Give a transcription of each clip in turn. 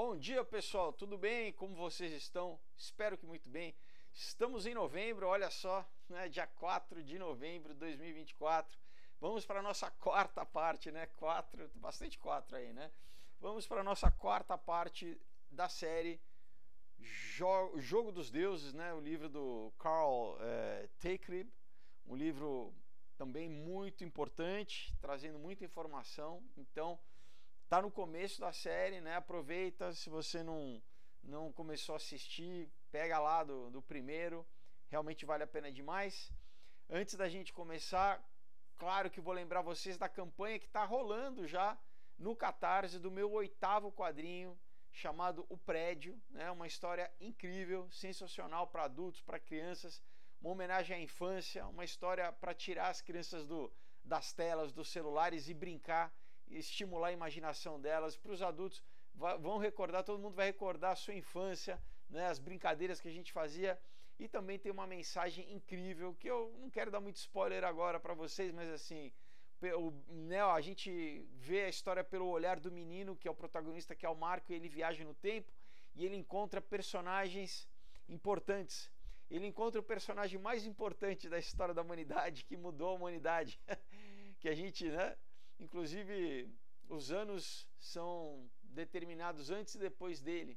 Bom dia, pessoal, tudo bem? Como vocês estão? Espero que muito bem. Estamos em novembro, olha só, né? Dia 4 de novembro de 2024. Vamos para a nossa quarta parte, né? Bastante quatro aí, né? Vamos para a nossa quarta parte da série Jogo dos Deuses, né? O livro do Carl Teichrieb, um livro também muito importante, trazendo muita informação. Então, tá no começo da série, né? Aproveita, se você não começou a assistir, pega lá do primeiro, realmente vale a pena demais. Antes da gente começar, claro que vou lembrar vocês da campanha que está rolando já no Catarse do meu 8º quadrinho, chamado O Prédio, né? Uma história incrível, sensacional para adultos, para crianças, uma homenagem à infância, uma história para tirar as crianças das telas, dos celulares e brincar, estimular a imaginação delas. Para os adultos, vão recordar, todo mundo vai recordar a sua infância, né, as brincadeiras que a gente fazia, e também tem uma mensagem incrível que eu não quero dar muito spoiler agora para vocês, mas assim, a gente vê a história pelo olhar do menino, que é o protagonista, que é o Marco, e ele viaja no tempo e ele encontra personagens importantes. Ele encontra o personagem mais importante da história da humanidade, que mudou a humanidade, que a gente, né? Inclusive, os anos são determinados antes e depois dele.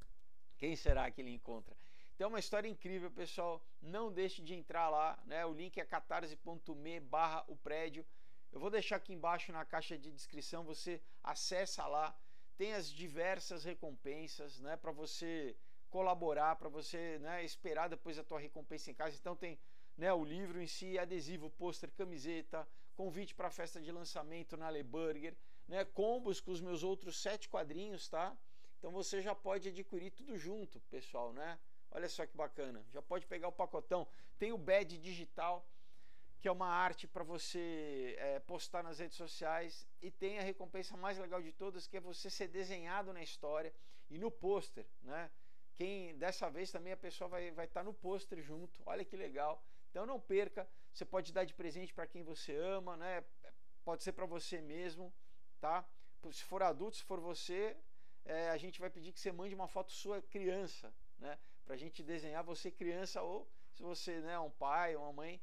Quem será que ele encontra? Então é uma história incrível, pessoal. Não deixe de entrar lá, né? O link é catarse.me/o prédio. Eu vou deixar aqui embaixo na caixa de descrição, você acessa lá. Tem as diversas recompensas, né? Para você colaborar, para você, né, esperar depois a tua recompensa em casa. Então tem, né, o livro em si, adesivo, pôster, camiseta, convite para a festa de lançamento na Le Burger, né, combos com os meus outros 7 quadrinhos, tá? Então você já pode adquirir tudo junto, pessoal, né? Olha só que bacana, já pode pegar o pacotão. Tem o badge digital, que é uma arte para você postar nas redes sociais, e tem a recompensa mais legal de todas, que é você ser desenhado na história e no pôster, né? Dessa vez também a pessoa vai estar no pôster junto, olha que legal. Então não perca, você pode dar de presente para quem você ama, né? Pode ser para você mesmo, tá? Se for adulto, se for você, a gente vai pedir que você mande uma foto sua criança, né? Pra gente desenhar você criança, ou se você, né, um pai, uma mãe,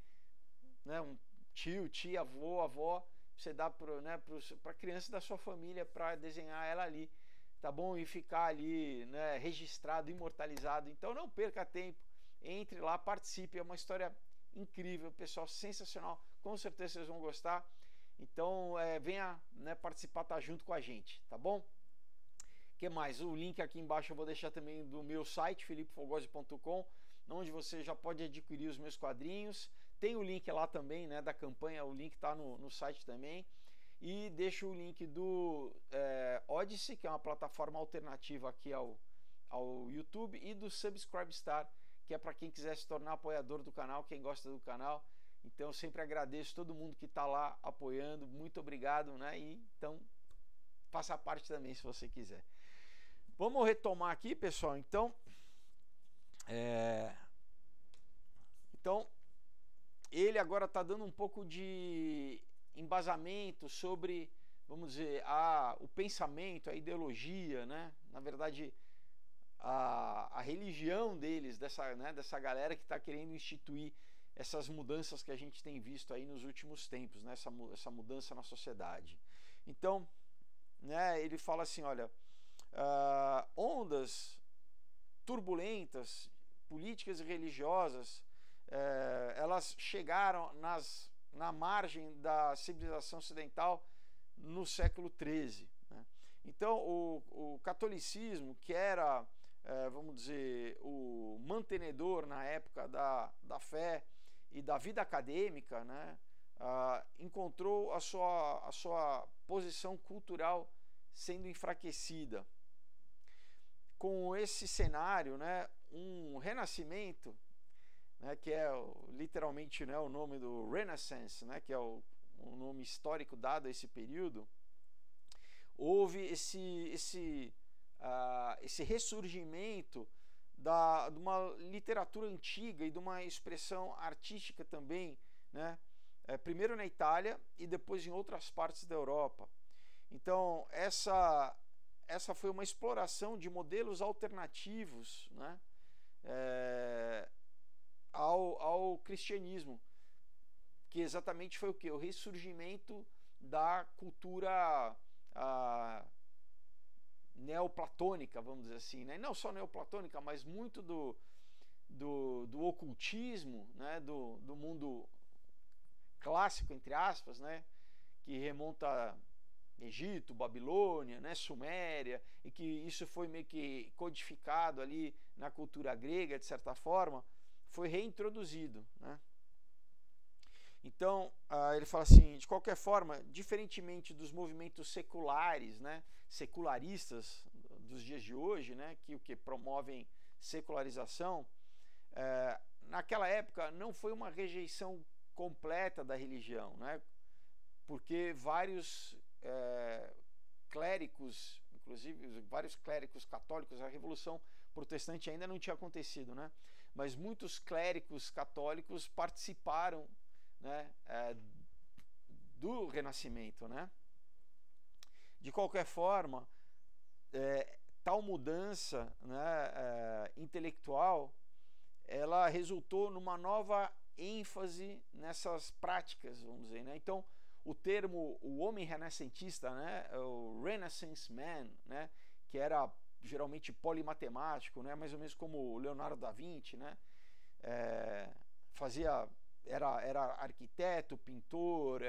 né, um tio, tia, avô, avó, você dá para criança da sua família para desenhar ela ali, tá bom? E ficar ali, né, registrado, imortalizado. Então não perca tempo, entre lá, participe, é uma história incrível, pessoal, sensacional, com certeza vocês vão gostar. Então venha, né, participar, tá junto com a gente, tá bom? Que mais? O link aqui embaixo eu vou deixar também do meu site, filipofogose.com, onde você já pode adquirir os meus quadrinhos. Tem o link lá também, né, da campanha, o link está no site também. E deixo o link do Odyssey, que é uma plataforma alternativa aqui ao YouTube, e do Subscribestar, que é para quem quiser se tornar apoiador do canal, quem gosta do canal. Então eu sempre agradeço todo mundo que está lá apoiando, muito obrigado, né? E então faça parte também se você quiser. Vamos retomar aqui, pessoal. Então, ele agora está dando um pouco de embasamento sobre, vamos dizer, o pensamento, a ideologia, né? Na verdade, a religião deles, dessa galera que está querendo instituir essas mudanças que a gente tem visto aí nos últimos tempos, né? Essa mudança na sociedade. Então, né, ele fala assim, olha, ondas turbulentas, políticas e religiosas, elas chegaram na margem da civilização ocidental no século XIII, né? Então o catolicismo, que era, vamos dizer, o mantenedor na época da fé e da vida acadêmica, né, encontrou a sua posição cultural sendo enfraquecida. Com esse cenário, né, um renascimento, né, que é literalmente, né, o nome do Renaissance, né, que é o nome histórico dado a esse período, houve esse ressurgimento de uma literatura antiga e de uma expressão artística também, né, primeiro na Itália e depois em outras partes da Europa. Então essa foi uma exploração de modelos alternativos, né, ao cristianismo, que exatamente foi o que? O ressurgimento da cultura neoplatônica, vamos dizer assim, né? Não só neoplatônica, mas muito do ocultismo, né? do mundo clássico, entre aspas, né? Que remonta a Egito, Babilônia, né? Suméria, e que isso foi meio que codificado ali na cultura grega, de certa forma, foi reintroduzido, né? Então, ele fala assim, de qualquer forma, diferentemente dos movimentos seculares, né, secularistas dos dias de hoje, né, que promovem secularização, naquela época não foi uma rejeição completa da religião, né, porque vários clérigos, inclusive vários clérigos católicos, a Revolução Protestante ainda não tinha acontecido, né, mas muitos clérigos católicos participaram, né, do Renascimento, né? De qualquer forma, tal mudança, né, intelectual, ela resultou numa nova ênfase nessas práticas, vamos dizer, né? Então, o termo o homem renascentista, né, o Renaissance Man, né, que era geralmente polimatemático, né, mais ou menos como o Leonardo da Vinci, né, era arquiteto, pintor,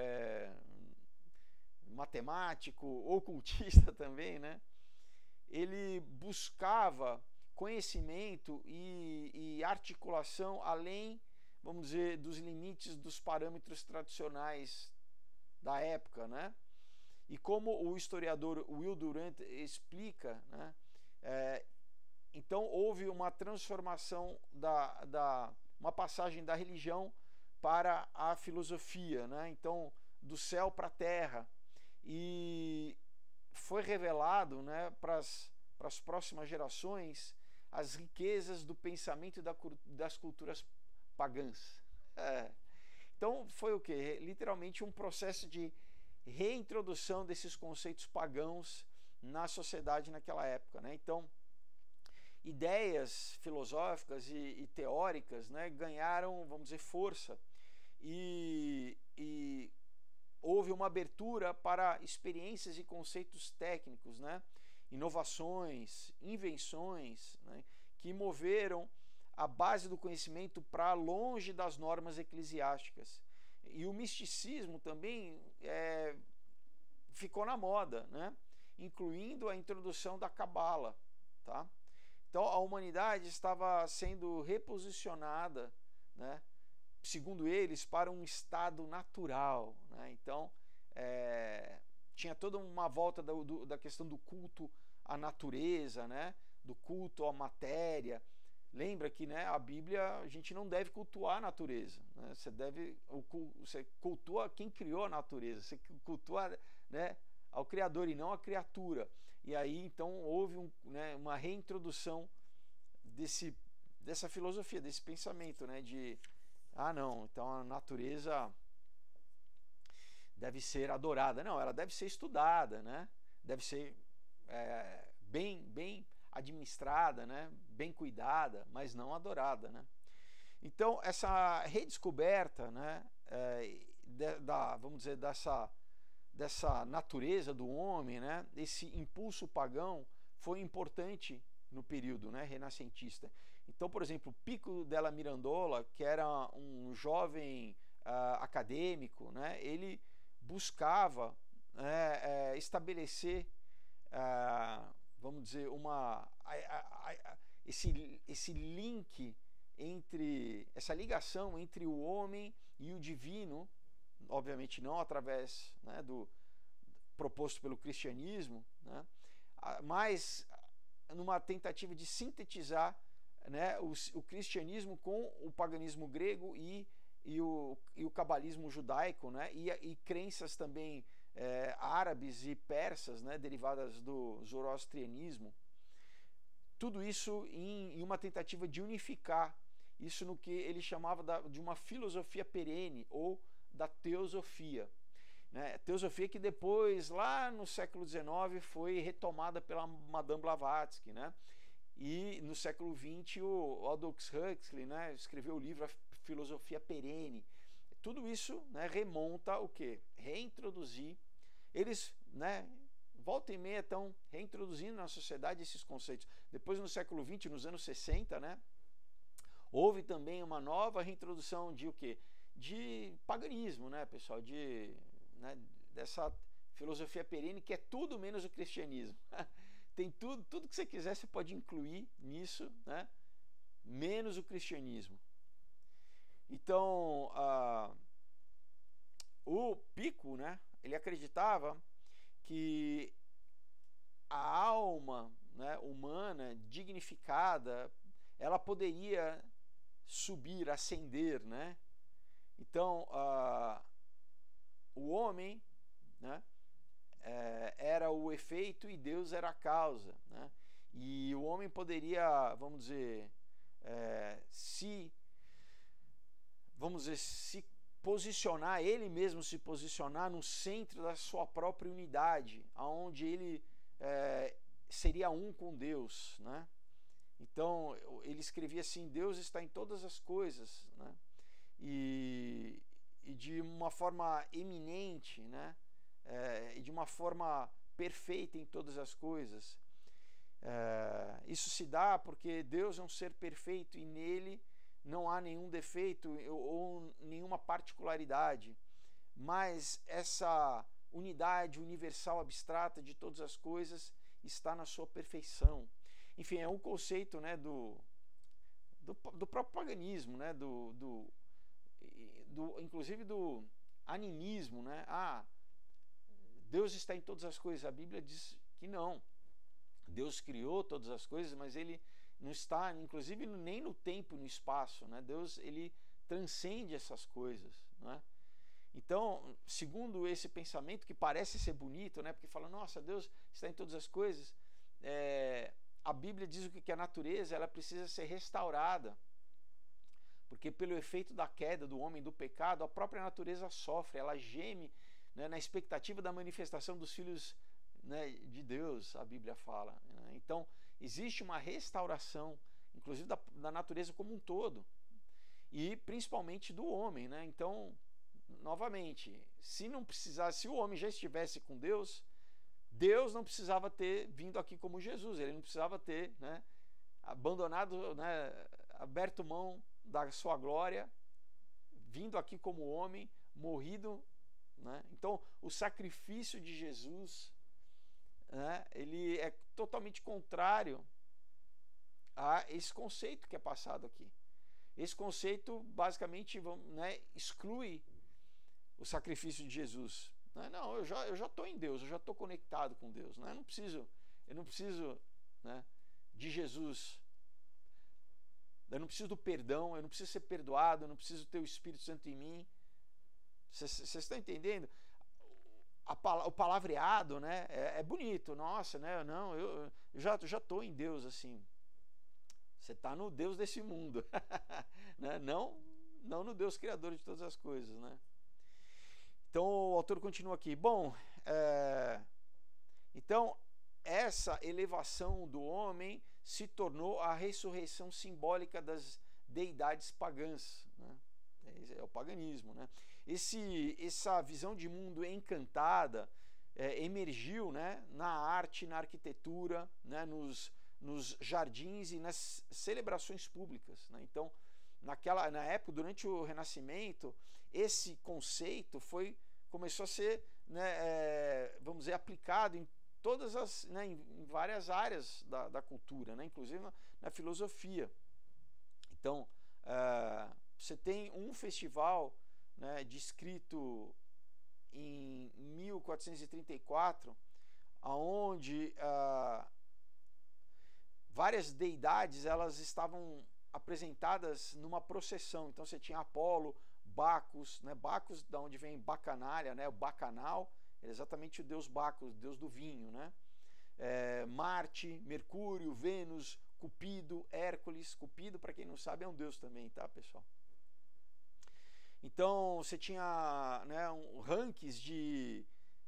matemático, ocultista também, né? Ele buscava conhecimento e articulação além, vamos dizer, dos limites dos parâmetros tradicionais da época, né? E como o historiador Will Durant explica, né? Então houve uma transformação uma passagem da religião para a filosofia, né? Então, do céu para a terra, e foi revelado, né, para as próximas gerações as riquezas do pensamento e das culturas pagãs. Então, foi o que? Literalmente um processo de reintrodução desses conceitos pagãos na sociedade naquela época, né? Então, ideias filosóficas e teóricas, né, ganharam, vamos dizer, força, e houve uma abertura para experiências e conceitos técnicos, né, inovações, invenções, né, que moveram a base do conhecimento para longe das normas eclesiásticas. E o misticismo também ficou na moda, né, incluindo a introdução da cabala, tá? Então a humanidade estava sendo reposicionada, né, segundo eles, para um estado natural, né? Então tinha toda uma volta da questão do culto à natureza, né, do culto à matéria. Lembra que, né, a Bíblia, a gente não deve cultuar a natureza, né? Você cultua quem criou a natureza, você cultua, né, ao Criador e não à criatura. E aí então houve uma reintrodução dessa filosofia, desse pensamento, né, de não, então a natureza deve ser adorada. Não, ela deve ser estudada, né, deve ser bem administrada, né, bem cuidada, mas não adorada, né. Então essa redescoberta, né, vamos dizer, dessa natureza do homem, né, esse impulso pagão foi importante no período, né, renascentista. Então, por exemplo, Pico della Mirandola, que era um jovem acadêmico, né, ele buscava estabelecer, vamos dizer, esse link essa ligação entre o homem e o divino, obviamente não através, né, do proposto pelo cristianismo, né, mas numa tentativa de sintetizar, né, o cristianismo com o paganismo grego e o cabalismo judaico, né, e crenças também árabes e persas, né, derivadas do zoroastrianismo. Tudo isso em uma tentativa de unificar isso no que ele chamava de uma filosofia perene ou da teosofia. né? Teosofia que depois, lá no século XIX, foi retomada pela Madame Blavatsky, né? E no século XX o Aldous Huxley, né, escreveu o livro A Filosofia Perene. Tudo isso, né, remonta o quê? Reintroduzir. Eles, né, volta e meia estão reintroduzindo na sociedade esses conceitos. Depois no século XX, nos anos 60, né, houve também uma nova reintrodução de o quê? De paganismo, né, pessoal? Né, dessa filosofia perene que é tudo menos o cristianismo. Tem tudo que você quiser, você pode incluir nisso, né? Menos o cristianismo. Então, o Pico, né? Ele acreditava que a alma, né, humana, dignificada, ela poderia subir, ascender, né? Então, o homem, né, era o efeito e Deus era a causa, né? E o homem poderia, vamos dizer, se posicionar, ele mesmo se posicionar no centro da sua própria unidade, aonde ele seria um com Deus, né? Então ele escrevia assim: Deus está em todas as coisas, né? E de uma forma eminente, né? E de uma forma perfeita em todas as coisas. Isso se dá porque Deus é um ser perfeito e nele não há nenhum defeito ou nenhuma particularidade, mas essa unidade universal abstrata de todas as coisas está na sua perfeição. Enfim, é um conceito, né, do próprio paganismo, né, inclusive do animismo, né? Deus está em todas as coisas. A Bíblia diz que não. Deus criou todas as coisas, mas ele não está, inclusive, nem no tempo e no espaço, né? Deus, ele transcende essas coisas, né? Então, segundo esse pensamento que parece ser bonito, né? Porque fala, nossa, Deus está em todas as coisas. A Bíblia diz o que a natureza ela precisa ser restaurada, porque pelo efeito da queda do homem, do pecado, a própria natureza sofre, ela geme, né, na expectativa da manifestação dos filhos, né, de Deus, a Bíblia fala, né? Então existe uma restauração, inclusive da natureza como um todo, e principalmente do homem, né? Então, novamente, se o homem já estivesse com Deus, Deus não precisava ter vindo aqui como Jesus, ele não precisava ter, né, abandonado, né, aberto mão da sua glória, vindo aqui como homem, morrido, né? Então o sacrifício de Jesus, né, ele é totalmente contrário a esse conceito que é passado aqui. Esse conceito basicamente, né, exclui o sacrifício de Jesus. Não, eu já estou em Deus, eu já estou conectado com Deus, né? Eu não preciso, né, de Jesus. Eu não preciso do perdão, eu não preciso ser perdoado, eu não preciso ter o Espírito Santo em mim. Vocês estão entendendo? O palavreado, né, é bonito, nossa, né? Não, eu já estou em Deus, assim. Você está no Deus desse mundo, né? Não no Deus criador de todas as coisas, né? Então o autor continua aqui. Bom, então essa elevação do homem se tornou a ressurreição simbólica das deidades pagãs, né? É o paganismo, né? Essa visão de mundo encantada emergiu, né, na arte, na arquitetura, né, nos jardins e nas celebrações públicas, né? Então, na época, durante o Renascimento, esse conceito começou a ser, né, vamos dizer, aplicado em todas as, né, em várias áreas da cultura, né, inclusive na filosofia. Então, você tem um festival, né, descrito em 1434, onde várias deidades elas estavam apresentadas numa procissão. Então você tinha Apolo, Bacus, né? Bacus, da onde vem bacanália, né? O bacanal, é exatamente o deus Bacus, deus do vinho, né? Marte, Mercúrio, Vênus, Cupido, Hércules. Cupido, para quem não sabe, é um deus também, tá, pessoal? Então você tinha, né, rankings de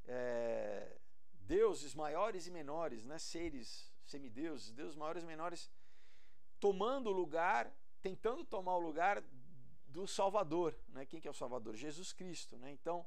deuses maiores e menores, né, seres, semideuses, deuses maiores e menores, tomando o lugar, tentando tomar o lugar do Salvador, né? Quem que é o Salvador? Jesus Cristo, né? Então,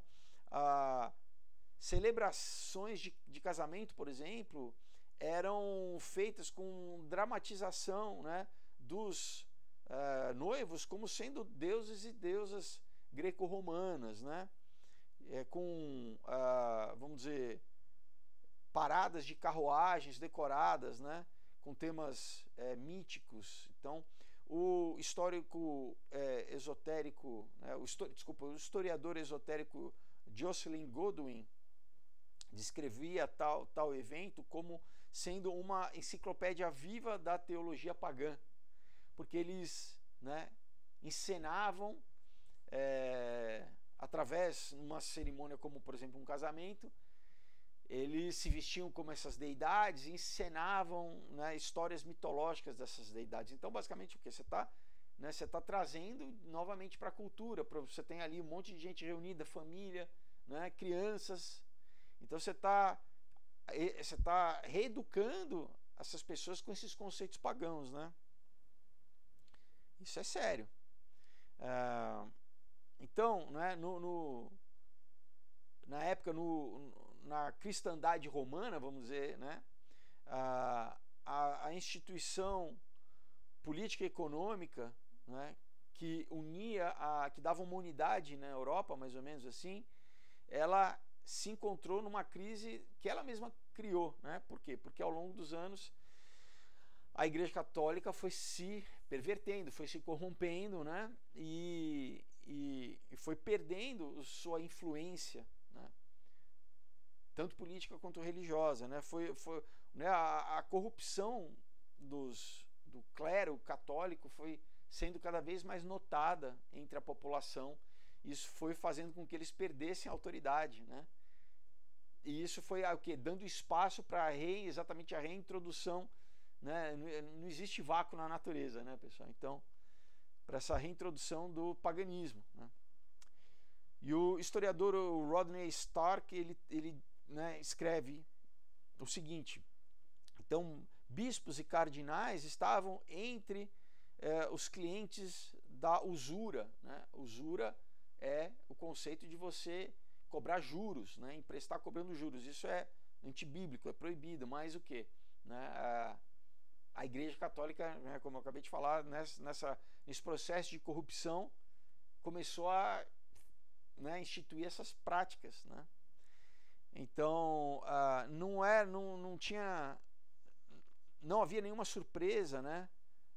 celebrações de casamento, por exemplo, eram feitas com dramatização, né, dos noivos como sendo deuses e deusas greco-romanas, né? Com, vamos dizer, paradas de carruagens decoradas, né, com temas míticos. Então, o histórico esotérico, né, o historiador esotérico Jocelyn Goodwin descrevia tal evento como sendo uma enciclopédia viva da teologia pagã, porque eles, né, encenavam através de uma cerimônia como, por exemplo, um casamento, eles se vestiam como essas deidades e encenavam, né, histórias mitológicas dessas deidades. Então, basicamente, o que você está, né, você está trazendo novamente para a cultura. Você tem ali um monte de gente reunida, família, né, crianças. Então, você está reeducando essas pessoas com esses conceitos pagãos, né? Isso é sério. Então, né, na época, na cristandade romana, vamos dizer, né, a instituição política e econômica, né, que unia, que dava uma unidade na Europa, mais ou menos assim, ela se encontrou numa crise que ela mesma criou, né? Por quê? Porque ao longo dos anos a Igreja Católica foi se pervertendo, foi se corrompendo, né? E foi perdendo sua influência, né, tanto política quanto religiosa, né? Né, a corrupção do clero católico foi sendo cada vez mais notada entre a população. Isso foi fazendo com que eles perdessem a autoridade, né? E isso foi o quê? Dando espaço para exatamente a reintrodução, né? Não existe vácuo na natureza, né, pessoal? Então, para essa reintrodução do paganismo, né? E o historiador Rodney Stark, ele né, escreve o seguinte: então, bispos e cardinais estavam entre os clientes da usura, né? Usura é o conceito de você cobrar juros, né? Emprestar cobrando juros. Isso é antibíblico, é proibido. Mas o quê? Né? A Igreja Católica, né, como eu acabei de falar, nesse processo de corrupção, começou a, né, instituir essas práticas, né? Então, não havia nenhuma surpresa, né,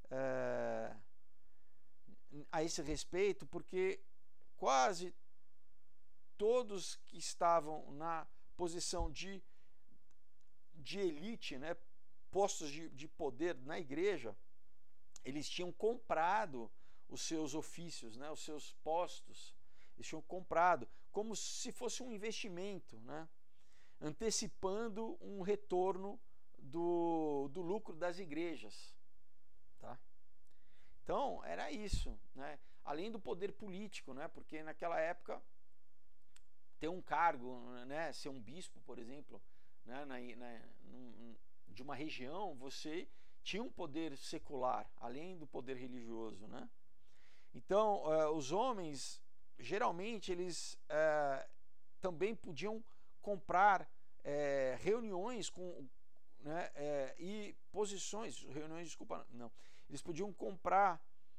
a esse respeito, porque quase todos que estavam na posição de elite, né, postos de poder na igreja, eles tinham comprado os seus ofícios, né, os seus postos, eles tinham comprado como se fosse um investimento, né, antecipando um retorno do lucro das igrejas, tá? Então era isso, né? Além do poder político, né? Porque naquela época ter um cargo, né, ser um bispo, por exemplo, né, de uma região, você tinha um poder secular, além do poder religioso, né? Então, os homens, geralmente, eles também podiam comprar reuniões com, né, e posições, reuniões, desculpa, não, eles podiam comprar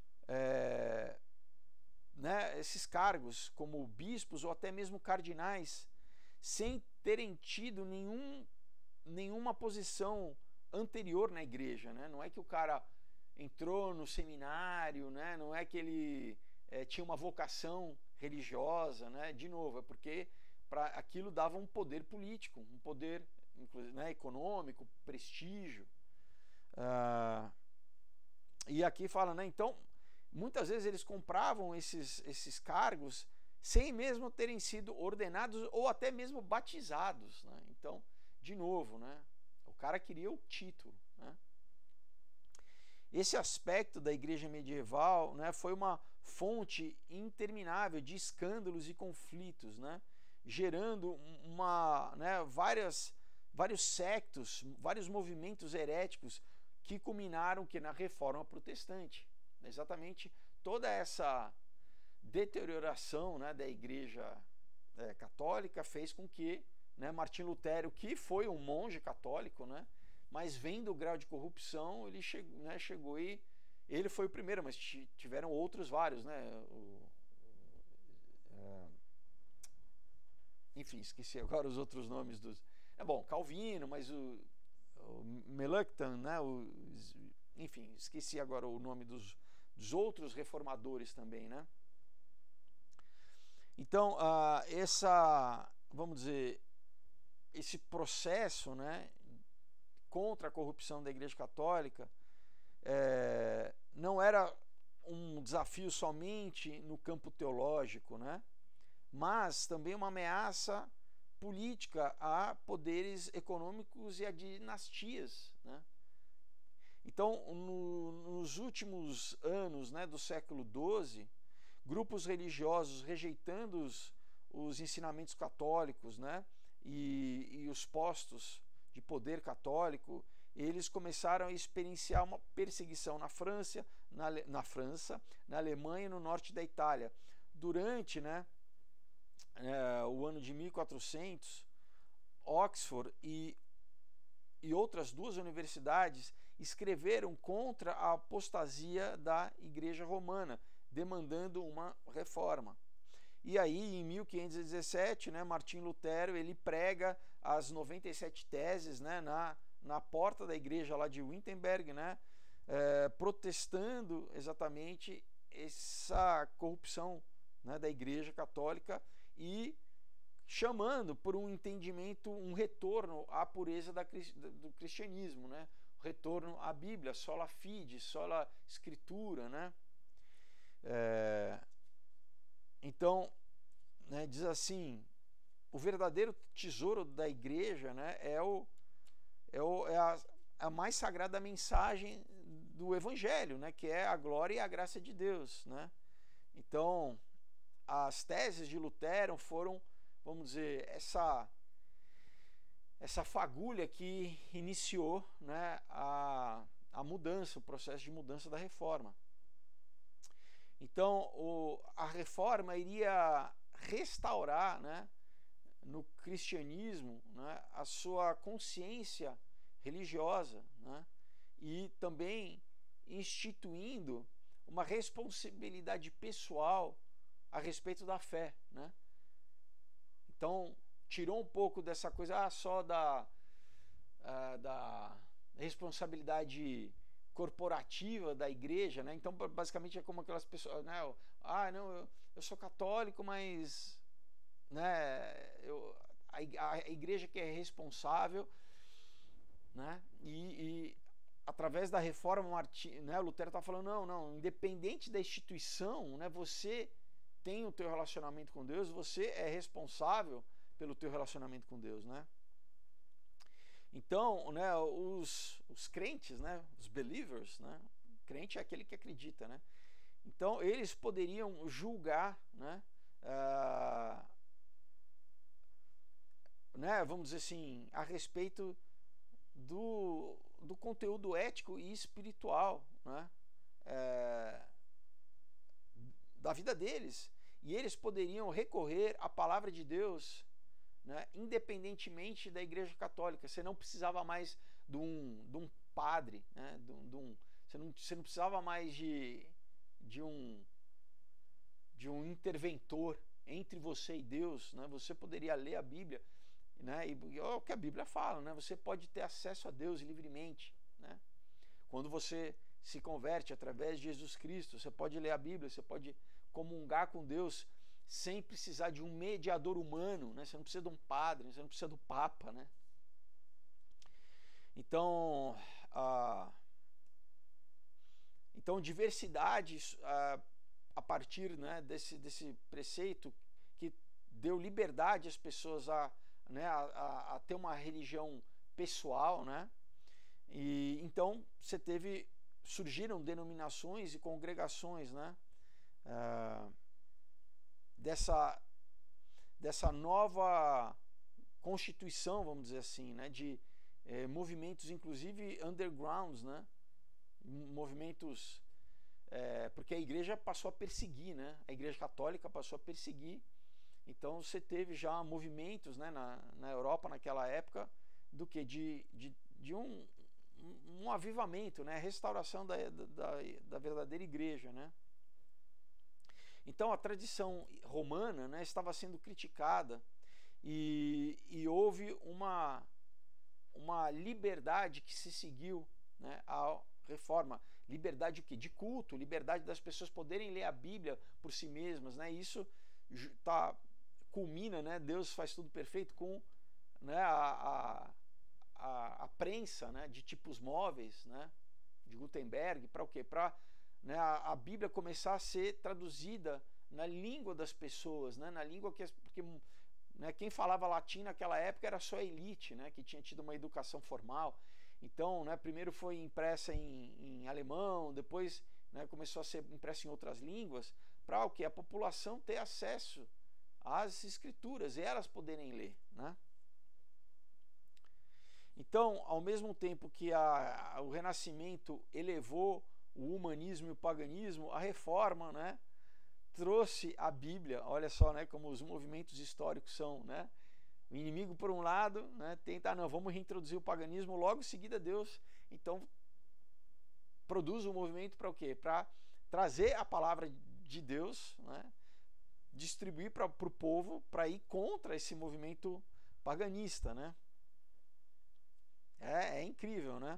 né, esses cargos como bispos ou até mesmo cardinais sem terem tido nenhuma posição anterior na igreja, né? Não é que o cara entrou no seminário, né? Não é que ele tinha uma vocação religiosa, né? De novo, é porque para aquilo dava um poder político, um poder, né, econômico, prestígio. E aqui fala, né? Então, muitas vezes eles compravam esses cargos sem mesmo terem sido ordenados ou até mesmo batizados, né? Então, de novo, né? O cara queria o título, né? esse aspecto da igreja medieval, né, foi uma fonte interminável de escândalos e conflitos, né, gerando vários sectos, vários movimentos heréticos que culminaram na Reforma Protestante. Exatamente toda essa deterioração, né, da igreja católica fez com que, né, Martim Lutero, que foi um monge católico, né, mas vendo o grau de corrupção, ele chegou e ele foi o primeiro, mas tiveram outros vários, né? Enfim, esqueci agora os outros nomes dos... Calvino, mas o Melanchthon, né? Enfim, esqueci agora o nome dos outros reformadores também, né? Então, vamos dizer, esse processo, né, contra a corrupção da Igreja Católica não era um desafio somente no campo teológico, né, mas também uma ameaça política a poderes econômicos e a dinastias, né. Então, nos últimos anos, né, do século XII, grupos religiosos rejeitando os ensinamentos católicos, né, e os postos de poder católico, eles começaram a experienciar uma perseguição na França, na Alemanha e no norte da Itália. Durante, né, o ano de 1400, Oxford e outras duas universidades escreveram contra a apostasia da Igreja Romana, demandando uma reforma. E aí, em 1517, né, Martim Lutero ele prega as 97 teses, né, na porta da igreja lá de Wittenberg, né, protestando exatamente essa corrupção, né, da Igreja Católica e chamando por um entendimento, um retorno à pureza do cristianismo, né, retorno à Bíblia, sola fide, sola escritura, né. Então, né, diz assim, o verdadeiro tesouro da igreja, né, é a mais sagrada mensagem do Evangelho, né, que é a glória e a graça de Deus, né. Então, as teses de Lutero foram, vamos dizer, essa fagulha que iniciou, né, a mudança, o processo de mudança da reforma. Então, a reforma iria restaurar, né, no cristianismo, né, a sua consciência religiosa, né, e também instituindo uma responsabilidade pessoal a respeito da fé, né. Então, tirou um pouco dessa coisa só da responsabilidade corporativa da igreja, né? Então, basicamente é como aquelas pessoas, né? Não, eu sou católico, mas, né, a igreja que é responsável, né? E através da reforma, né, Lutero está falando, não, independente da instituição, né, você tem o teu relacionamento com Deus, você é responsável pelo teu relacionamento com Deus, né? Então, né, os crentes, né, os believers, né, crente é aquele que acredita, né? Então, eles poderiam julgar, né, vamos dizer assim, a respeito do conteúdo ético e espiritual, né, da vida deles. E eles poderiam recorrer à palavra de Deus, né, independentemente da Igreja Católica. Você não precisava mais de um padre, né, você não precisava mais de um interventor entre você e Deus, né? Você poderia ler a Bíblia, né, e é o que a Bíblia fala, né? Você pode ter acesso a Deus livremente, né? Quando você se converte através de Jesus Cristo, você pode ler a Bíblia, você pode comungar com Deus sem precisar de um mediador humano, né? Você não precisa de um padre, você não precisa do Papa, né? Então, diversidade a partir, né, desse preceito que deu liberdade às pessoas a ter uma religião pessoal, né? E então você teve surgiram denominações e congregações, né, dessa nova constituição, vamos dizer assim, né, de movimentos, inclusive undergrounds, né, movimentos, porque a igreja passou a perseguir, né, a igreja católica passou a perseguir. Então você teve já movimentos, né, na Europa naquela época do que de um avivamento, né, restauração da verdadeira igreja, né. Então a tradição romana, né, estava sendo criticada e houve uma liberdade que se seguiu, né, à reforma. Liberdade o quê? De culto, liberdade das pessoas poderem ler a Bíblia por si mesmas, né? Isso culmina, né? Deus faz tudo perfeito com, né, a prensa, né, de tipos móveis, né, de Gutenberg, para o quê? Para, né, a Bíblia começar a ser traduzida na língua das pessoas, né, na língua porque, né, quem falava latim naquela época era só a elite, né, que tinha tido uma educação formal. Então, né, primeiro foi impressa em alemão, depois, né, começou a ser impressa em outras línguas, para o quê? A população ter acesso às escrituras e elas poderem ler, né? Então, ao mesmo tempo que o Renascimento elevou o humanismo e o paganismo, a Reforma, né, trouxe a Bíblia. Olha só, né, como os movimentos históricos são, né? O inimigo, por um lado, né, tenta, não, vamos reintroduzir o paganismo, logo em seguida Deus, então, produz um movimento para o quê? Para trazer a palavra de Deus, né, distribuir para o povo, para ir contra esse movimento paganista, né? É incrível, né?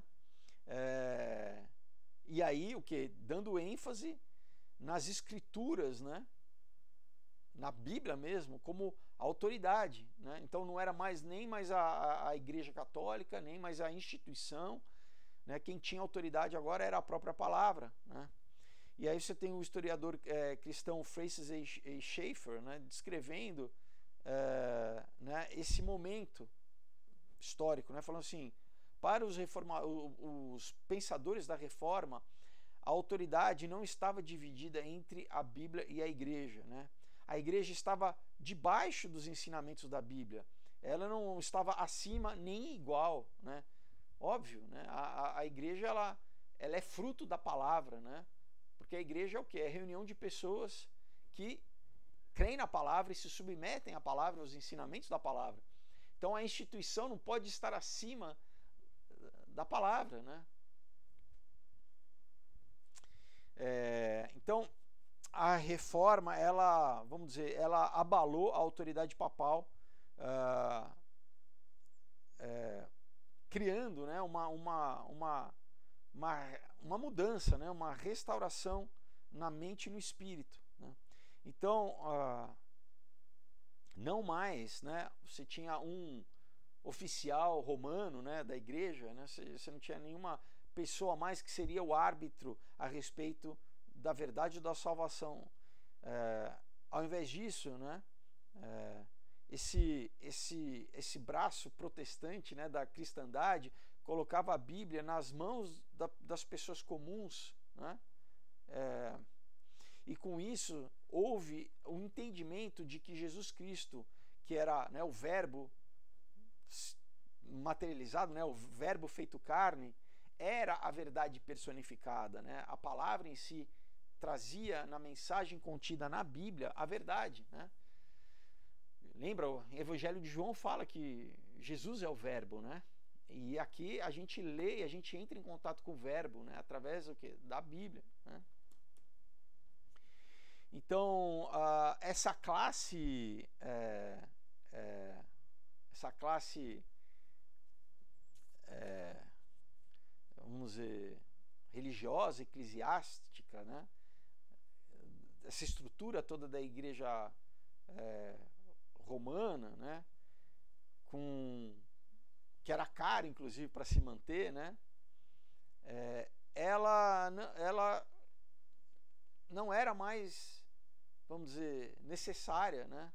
E aí, o que? Dando ênfase nas escrituras, né? Na Bíblia mesmo, como autoridade, né? Então não era nem mais a Igreja Católica, nem mais a instituição, né? Quem tinha autoridade agora era a própria palavra, né? E aí você tem o historiador cristão Francis A. Schaeffer, né, descrevendo né, esse momento histórico, né, falando assim, para os pensadores da Reforma, a autoridade não estava dividida entre a Bíblia e a Igreja, né? A Igreja estava debaixo dos ensinamentos da Bíblia, ela não estava acima nem igual, né? Óbvio, né? A Igreja ela é fruto da palavra, né? Porque a igreja é o quê? É reunião de pessoas que creem na palavra e se submetem à palavra, aos ensinamentos da palavra. Então a instituição não pode estar acima da palavra, né? Então a reforma, ela, vamos dizer, ela abalou a autoridade papal, criando, né, uma mudança, né, uma restauração na mente e no espírito, né? Então, não mais, né, você tinha um oficial romano, né, da igreja, né, você não tinha nenhuma pessoa mais que seria o árbitro a respeito da verdade da salvação. Ao invés disso, né, esse braço protestante, né, da cristandade colocava a Bíblia nas mãos das pessoas comuns, né? E com isso houve o entendimento de que Jesus Cristo, que era, né, o verbo materializado, né, o verbo feito carne, era a verdade personificada, né? A palavra em si trazia na mensagem contida na Bíblia a verdade, né? Lembra, o Evangelho de João fala que Jesus é o verbo, né? E aqui a gente lê, a gente entra em contato com o verbo, né, através do quê? Da Bíblia, né? Então, essa classe vamos dizer, religiosa, eclesiástica, né? Essa estrutura toda da igreja romana, né? Que era cara, inclusive, para se manter, né? Ela não era mais, vamos dizer, necessária, né?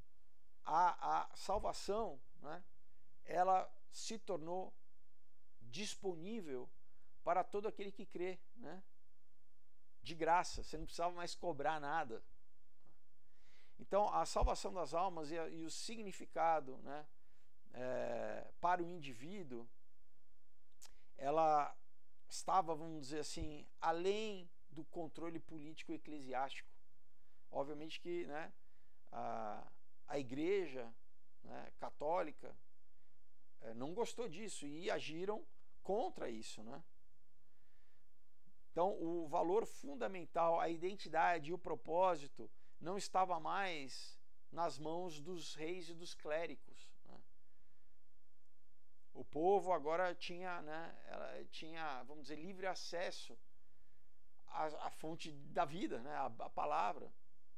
A salvação, né, ela se tornou disponível para todo aquele que crê, né? De graça, você não precisava mais cobrar nada. Então, a salvação das almas e o significado, né, para o indivíduo, ela estava, vamos dizer assim, além do controle político eclesiástico. Obviamente que, né, a igreja, né, católica não gostou disso e agiram contra isso, né? Então, o valor fundamental, a identidade e o propósito não estava mais nas mãos dos reis e dos clérigos, né? O povo agora tinha, né, tinha, vamos dizer, livre acesso à fonte da vida, né, à palavra.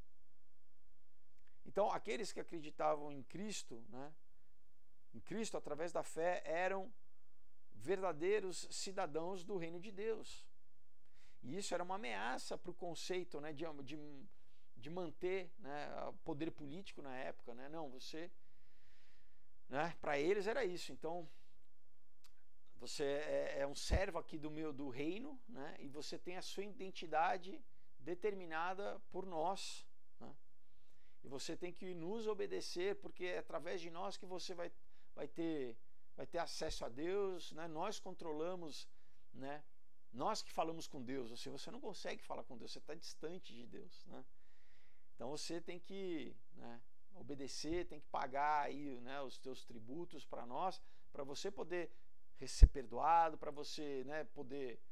Então, aqueles que acreditavam em Cristo, né, em Cristo através da fé, eram verdadeiros cidadãos do reino de Deus. E isso era uma ameaça para o conceito, né, de manter, né, o poder político na época, né? Não, você, né, para eles era isso. Então, você é um servo aqui do reino, né, e você tem a sua identidade determinada por nós, né? E você tem que nos obedecer, porque é através de nós que você vai ter acesso a Deus, né? Nós controlamos, né? Nós que falamos com Deus. Ou seja, você não consegue falar com Deus, você está distante de Deus, né? Então você tem que, né, obedecer, tem que pagar aí, né, os teus tributos para nós, para você poder ser perdoado, para você, né, poder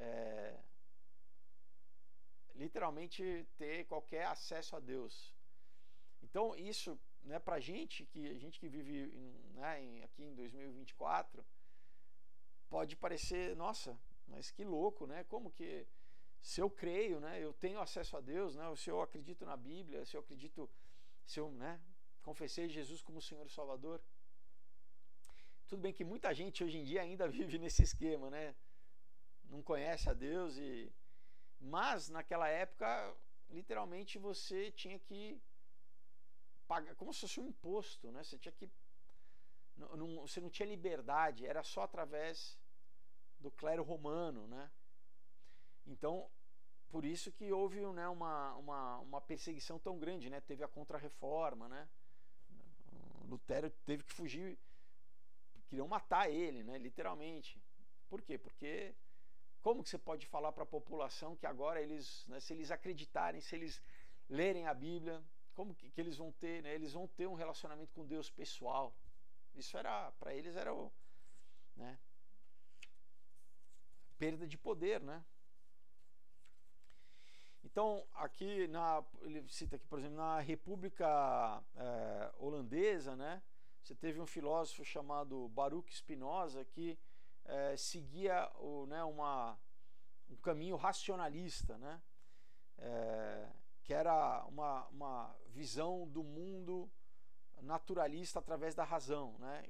literalmente ter qualquer acesso a Deus. Então isso, né, para a gente que vive, né, aqui em 2024, pode parecer, nossa, mas que louco, né? Como que, se eu creio, né, eu tenho acesso a Deus, né, se eu acredito na Bíblia, se eu, né, confessei Jesus como Senhor e Salvador. Tudo bem que muita gente hoje em dia ainda vive nesse esquema, né? Não conhece a Deus, mas naquela época, literalmente, você tinha que pagar, como se fosse um imposto, né? Você tinha que, você não tinha liberdade, era só através do clero romano, né? Então, por isso que houve, né, uma perseguição tão grande, né? Teve a Contra-Reforma, né? Lutero teve que fugir, queriam matar ele, né? Literalmente. Por quê? Porque como que você pode falar para a população que agora eles, né, se eles acreditarem, se eles lerem a Bíblia, como que eles vão ter, né? Eles vão ter um relacionamento com Deus pessoal. Isso era, para eles era o, né, perda de poder, né? Então, aqui ele cita aqui, por exemplo, na República Holandesa, né, você teve um filósofo chamado Baruch Spinoza que seguia né, um caminho racionalista, né, que era uma visão do mundo naturalista através da razão, né,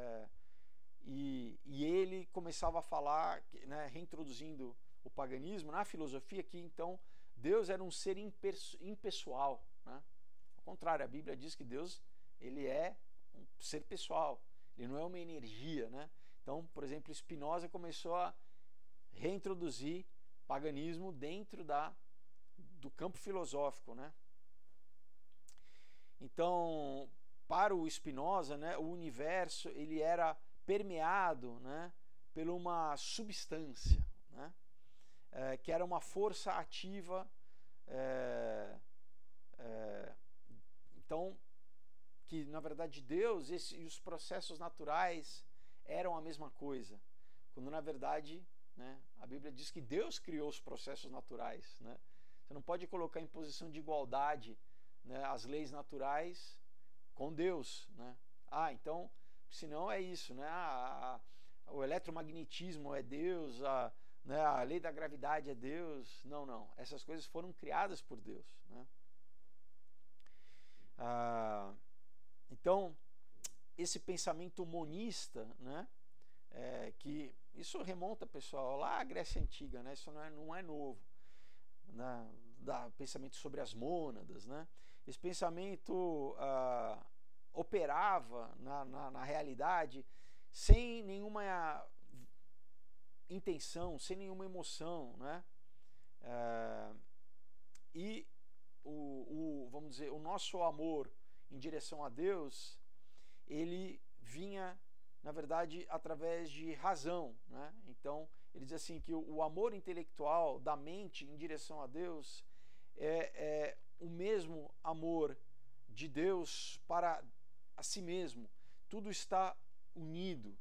e ele começava a falar, né, reintroduzindo o paganismo na filosofia, que então Deus era um ser impessoal, né? Ao contrário, a Bíblia diz que Deus, ele é um ser pessoal, ele não é uma energia, né? Então, por exemplo, Spinoza começou a reintroduzir paganismo dentro do campo filosófico, né? Então, para o Spinoza, né, o universo ele era permeado, né, por uma substância, né, que era uma força ativa. Então, que na verdade Deus e os processos naturais eram a mesma coisa, quando na verdade, né, a Bíblia diz que Deus criou os processos naturais, né? Você não pode colocar em posição de igualdade, né, as leis naturais com Deus, né? Então, senão é isso, né? O eletromagnetismo é Deus, né, a lei da gravidade é Deus. Não. Essas coisas foram criadas por Deus, né? Então, esse pensamento monista, né, que isso remonta, pessoal, lá à Grécia Antiga, né? Isso não é novo, né? Pensamento sobre as mônadas, né? Esse pensamento operava na realidade sem nenhuma intenção, sem nenhuma emoção, né? E vamos dizer, o nosso amor em direção a Deus, ele vinha, na verdade, através de razão, né? Então, ele diz assim que o amor intelectual da mente em direção a Deus é o mesmo amor de Deus para a si mesmo. Tudo está unido.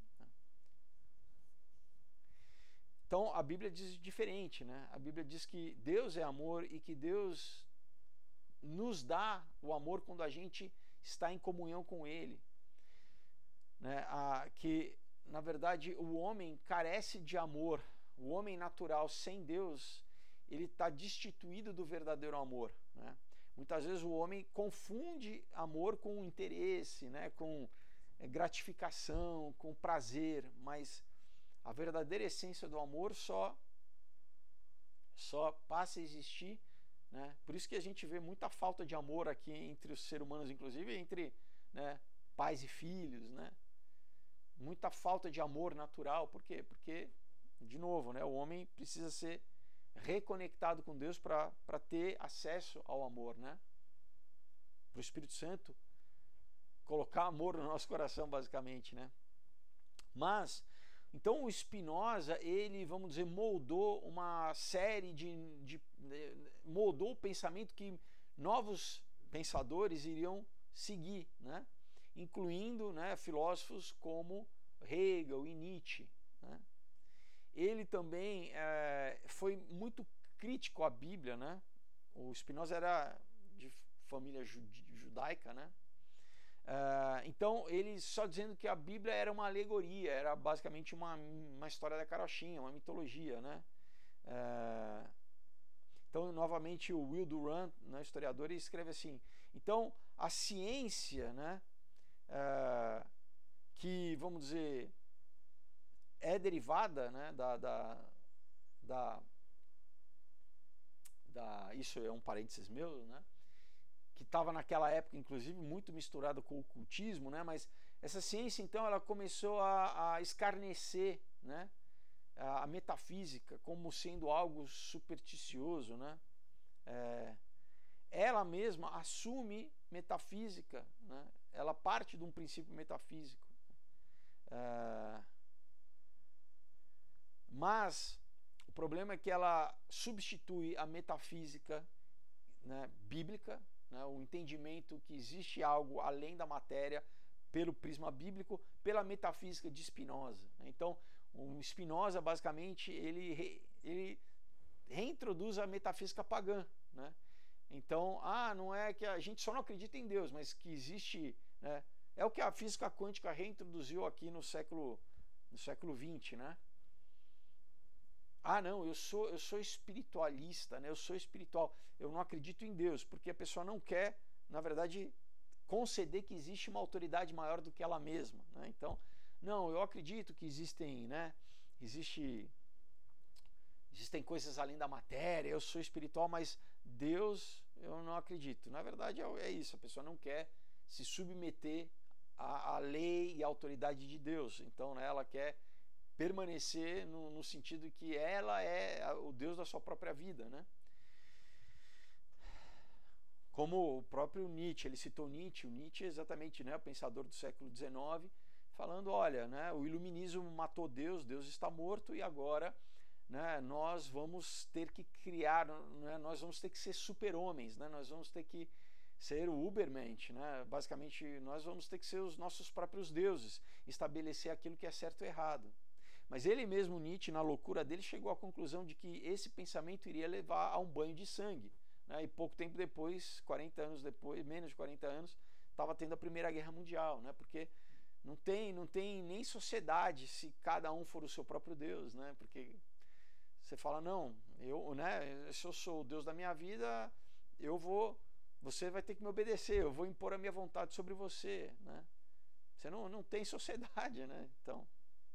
Então, a Bíblia diz diferente, né? A Bíblia diz que Deus é amor e que Deus nos dá o amor quando a gente está em comunhão com Ele. Né? Que, na verdade, o homem carece de amor. O homem natural sem Deus, ele está destituído do verdadeiro amor. Né? Muitas vezes o homem confunde amor com interesse, né? Com gratificação, com prazer, mas a verdadeira essência do amor só passa a existir, né? Por isso que a gente vê muita falta de amor aqui entre os seres humanos, inclusive entre, né, pais e filhos, né? Muita falta de amor natural. Por quê? Porque, de novo, né, o homem precisa ser reconectado com Deus para ter acesso ao amor, né? Para o Espírito Santo colocar amor no nosso coração, basicamente, né? Mas então o Spinoza, ele, vamos dizer, moldou uma série moldou o pensamento que novos pensadores iriam seguir, né? Incluindo, né, filósofos como Hegel e Nietzsche, né? Ele também foi muito crítico à Bíblia, né? O Spinoza era de família judaica, né? Então ele só dizendo que a Bíblia era uma alegoria, era basicamente uma história da carochinha, uma mitologia, né? Então, novamente, o Will Durant, né, historiador, ele escreve assim: então a ciência, né, que, vamos dizer, é derivada, né, isso é um parênteses meu, né, que estava naquela época, inclusive, muito misturado com o ocultismo, né? Mas essa ciência, então, ela começou a escarnecer, né, a metafísica como sendo algo supersticioso, né? Ela mesma assume metafísica, né? Ela parte de um princípio metafísico. Mas o problema é que ela substitui a metafísica, né, bíblica, né, o entendimento que existe algo além da matéria pelo prisma bíblico, pela metafísica de Spinoza. Então, o Spinoza, basicamente, ele reintroduz a metafísica pagã, né? Então, não é que a gente só não acredita em Deus, mas que existe, né, é o que a física quântica reintroduziu aqui no século XX, né? Não, eu sou espiritualista, né? Eu sou espiritual, eu não acredito em Deus, porque a pessoa não quer, na verdade, conceder que existe uma autoridade maior do que ela mesma, né? Então, não, eu acredito que existem, né? Existem coisas além da matéria, eu sou espiritual, mas Deus eu não acredito. Na verdade é isso, a pessoa não quer se submeter à lei e à autoridade de Deus. Então, né, ela quer permanecer no sentido que ela é o Deus da sua própria vida, né? Como o próprio Nietzsche, ele citou Nietzsche, o Nietzsche é exatamente, né, o pensador do século XIX, falando, olha, né, o iluminismo matou Deus, Deus está morto e agora, né, nós vamos ter que criar, né, nós vamos ter que ser super-homens, né, nós vamos ter que ser o Ubermensch, né, basicamente nós vamos ter que ser os nossos próprios deuses, estabelecer aquilo que é certo e errado. Mas ele mesmo, Nietzsche, na loucura dele, chegou à conclusão de que esse pensamento iria levar a um banho de sangue, né? E pouco tempo depois, 40 anos depois, menos de 40 anos, estava tendo a Primeira Guerra Mundial, né? Porque não tem nem sociedade se cada um for o seu próprio Deus, né? Porque você fala, não, se eu sou o Deus da minha vida, você vai ter que me obedecer, eu vou impor a minha vontade sobre você, né? Você não tem sociedade, né? Então,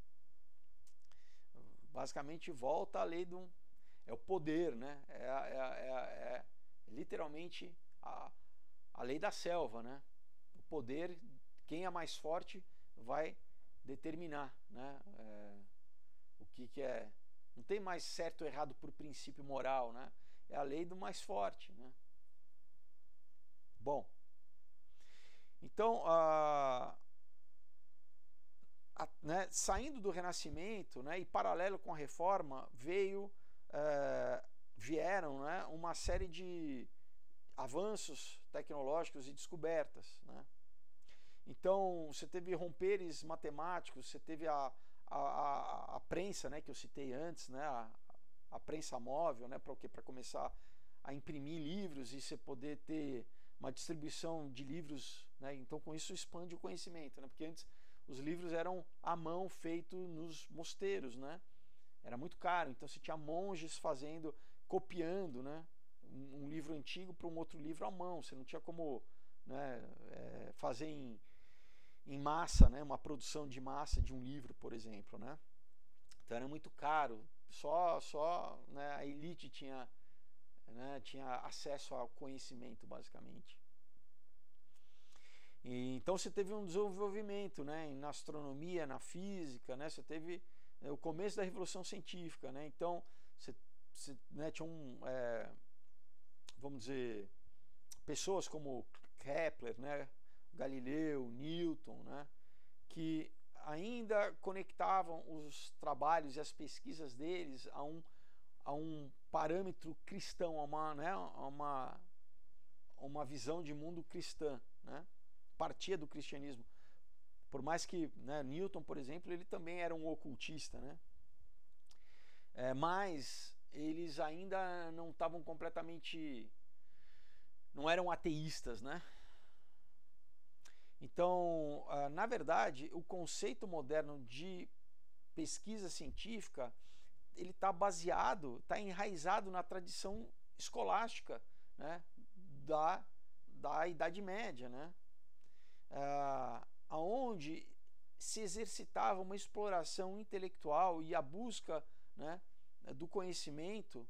basicamente volta a lei é o poder, né? É literalmente a lei da selva, né? O poder, quem é mais forte vai determinar, né? que é, não tem mais certo ou errado por princípio moral, né? É a lei do mais forte, né? Bom, então, né, saindo do Renascimento, né, e paralelo com a Reforma, vieram, né, uma série de avanços tecnológicos e descobertas, né? Então, você teve romperes matemáticos, você teve a prensa, né, que eu citei antes, né, a prensa móvel, né, para o quê? Para começar a imprimir livros e você poder ter uma distribuição de livros, né? Então, com isso expande o conhecimento, né? Porque antes os livros eram à mão, feitos nos mosteiros, né? Era muito caro, então você tinha monges fazendo, copiando, né, um livro antigo para um outro livro à mão. Você não tinha como, né, fazer em massa, né, uma produção de massa de um livro, por exemplo, né? Então era muito caro. Só né, a elite tinha, né, tinha acesso ao conhecimento, basicamente. Então você teve um desenvolvimento, né, na astronomia, na física, né? Você teve o começo da Revolução Científica, né? Então você né, tinha vamos dizer, pessoas como Kepler, né, Galileu, Newton, né, que ainda conectavam os trabalhos e as pesquisas deles a um parâmetro cristão, a uma visão de mundo cristã, né? Partia do cristianismo. Por mais que, né, Newton, por exemplo, ele também era um ocultista, né? Mas eles ainda não estavam completamente, não eram ateístas, né? Então, na verdade, o conceito moderno de pesquisa científica, ele está baseado, está enraizado na tradição escolástica, né, da Idade Média, né, aonde se exercitava uma exploração intelectual e a busca, né, do conhecimento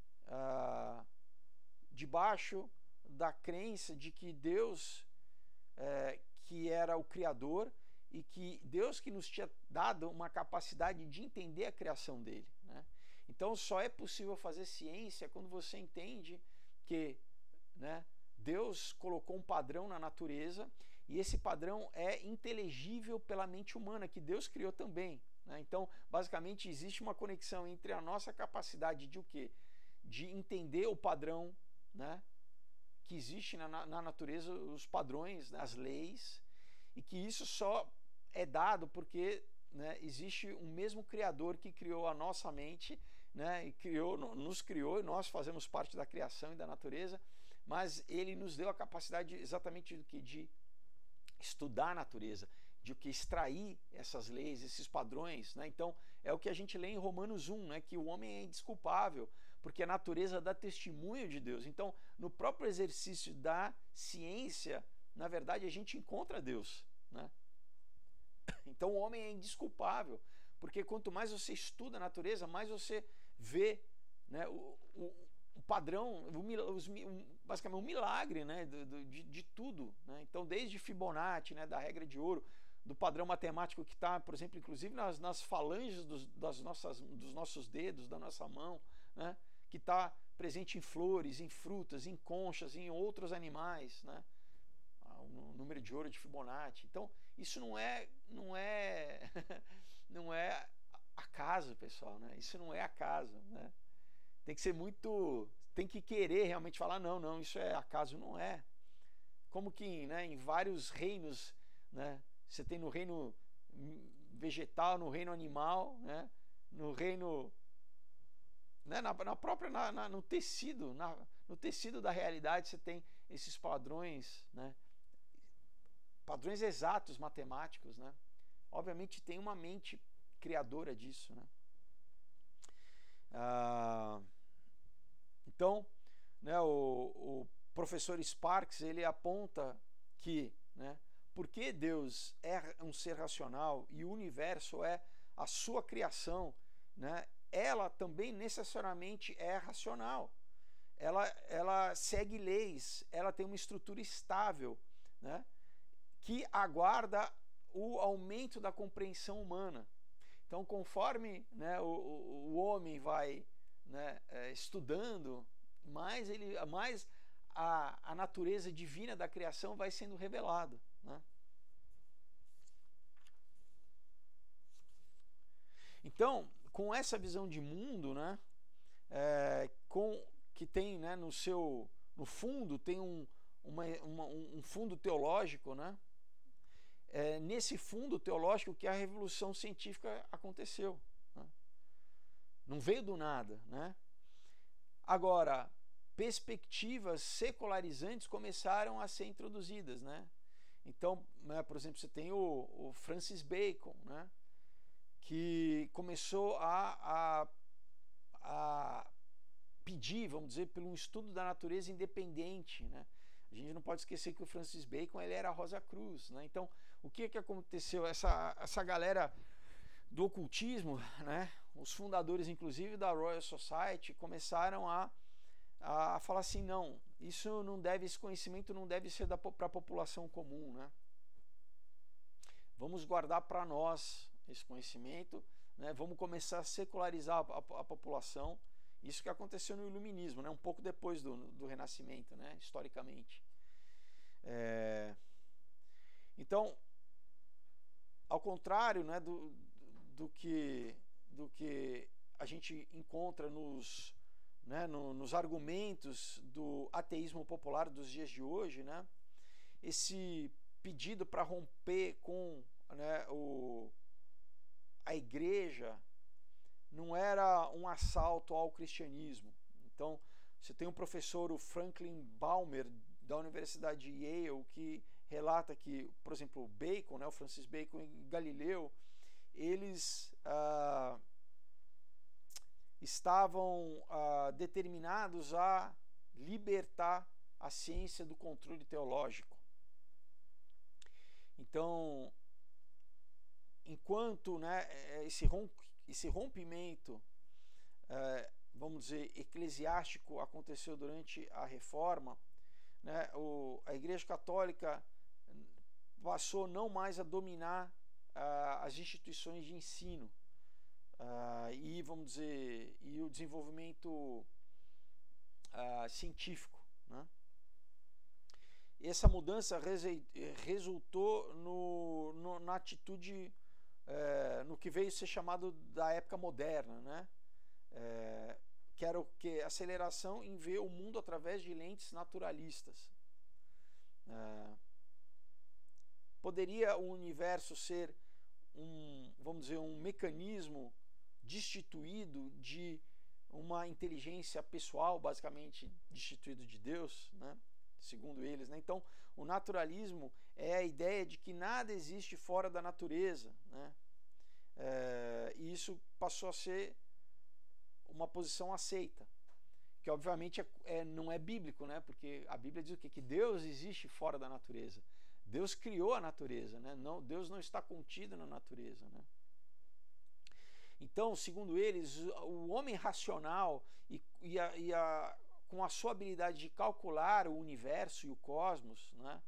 debaixo da crença de que Deus que era o Criador e que Deus que nos tinha dado uma capacidade de entender a criação dele, né? Então só é possível fazer ciência quando você entende que, né, Deus colocou um padrão na natureza e esse padrão é inteligível pela mente humana, que Deus criou também, né? Então basicamente existe uma conexão entre a nossa capacidade de o quê? De entender o padrão, né, que existe na natureza, os padrões, as leis, e que isso só é dado porque, né, existe um mesmo Criador que criou a nossa mente, né, e nos criou, e nós fazemos parte da criação e da natureza, mas ele nos deu a capacidade exatamente de estudar a natureza, de que extrair essas leis, esses padrões, né? Então é o que a gente lê em Romanos 1, né, que o homem é indesculpável, porque a natureza dá testemunho de Deus. Então, no próprio exercício da ciência, na verdade, a gente encontra Deus, né? Então, o homem é indesculpável, porque quanto mais você estuda a natureza, mais você vê, né, o padrão, basicamente um milagre, né, de tudo, né? Então, desde Fibonacci, né, da regra de ouro, do padrão matemático que está, por exemplo, inclusive nas falanges dos nossos dedos, da nossa mão, né, que está presente em flores, em frutas, em conchas, em outros animais, né? O número de ouro de Fibonacci. Então, isso não é não é acaso, pessoal, né? Isso não é acaso, né? Tem que ser tem que querer realmente falar não, isso é acaso, não é. Como que, né, em vários reinos, né, você tem no reino vegetal, no reino animal, né, no reino, né, no tecido da realidade você tem esses padrões, né, padrões exatos matemáticos, né? Obviamente tem uma mente criadora disso, né? Então, né, o professor Sparks, ele aponta que, né, porque Deus é um ser racional e o universo é a sua criação, né, ela também necessariamente é racional. Ela segue leis, ela tem uma estrutura estável, né, que aguarda o aumento da compreensão humana. Então, conforme, né, o homem vai, né, estudando, mais a natureza divina da criação vai sendo revelada, né? Então, com essa visão de mundo, né, que tem, né, no fundo tem um fundo teológico, né? Nesse fundo teológico que a revolução científica aconteceu, né? Não veio do nada, né? Agora, perspectivas secularizantes começaram a ser introduzidas, né? Então, né, por exemplo, você tem o Francis Bacon, né, que começou a pedir, vamos dizer, por um estudo da natureza independente, né? A gente não pode esquecer que o Francis Bacon ele era Rosa Cruz, né? Então, o que aconteceu? Essa galera do ocultismo, né? Os fundadores, inclusive, da Royal Society, começaram a falar assim, não, esse conhecimento não deve ser para a população comum, né? Vamos guardar para nós esse conhecimento, né? Vamos começar a secularizar a população. Isso que aconteceu no Iluminismo, né? Um pouco depois do Renascimento, né? Historicamente. Então, ao contrário, né, do que a gente encontra nos argumentos do ateísmo popular dos dias de hoje, né, esse pedido para romper com, né, a igreja não era um assalto ao cristianismo. Então, você tem um professor, o Franklin Balmer, da Universidade de Yale, que relata que, por exemplo, Bacon, né, o Francis Bacon e Galileu, eles estavam determinados a libertar a ciência do controle teológico. Então, enquanto, né, esse rompimento, vamos dizer, eclesiástico aconteceu durante a Reforma, né, a Igreja Católica passou não mais a dominar as instituições de ensino e, vamos dizer, e o desenvolvimento científico, né? Essa mudança resultou na atitude, no que veio ser chamado da época moderna, né? Que era o que? Aceleração em ver o mundo através de lentes naturalistas. Poderia o universo ser vamos dizer, um mecanismo destituído de uma inteligência pessoal, basicamente destituído de Deus, né? Segundo eles, né? Então, o naturalismo é a ideia de que nada existe fora da natureza, né? E isso passou a ser uma posição aceita, que obviamente não é bíblico, né? Porque a Bíblia diz o quê? Que Deus existe fora da natureza. Deus criou a natureza, né? Não, Deus não está contido na natureza, né? Então, segundo eles, o homem racional com a sua habilidade de calcular o universo e o cosmos, né?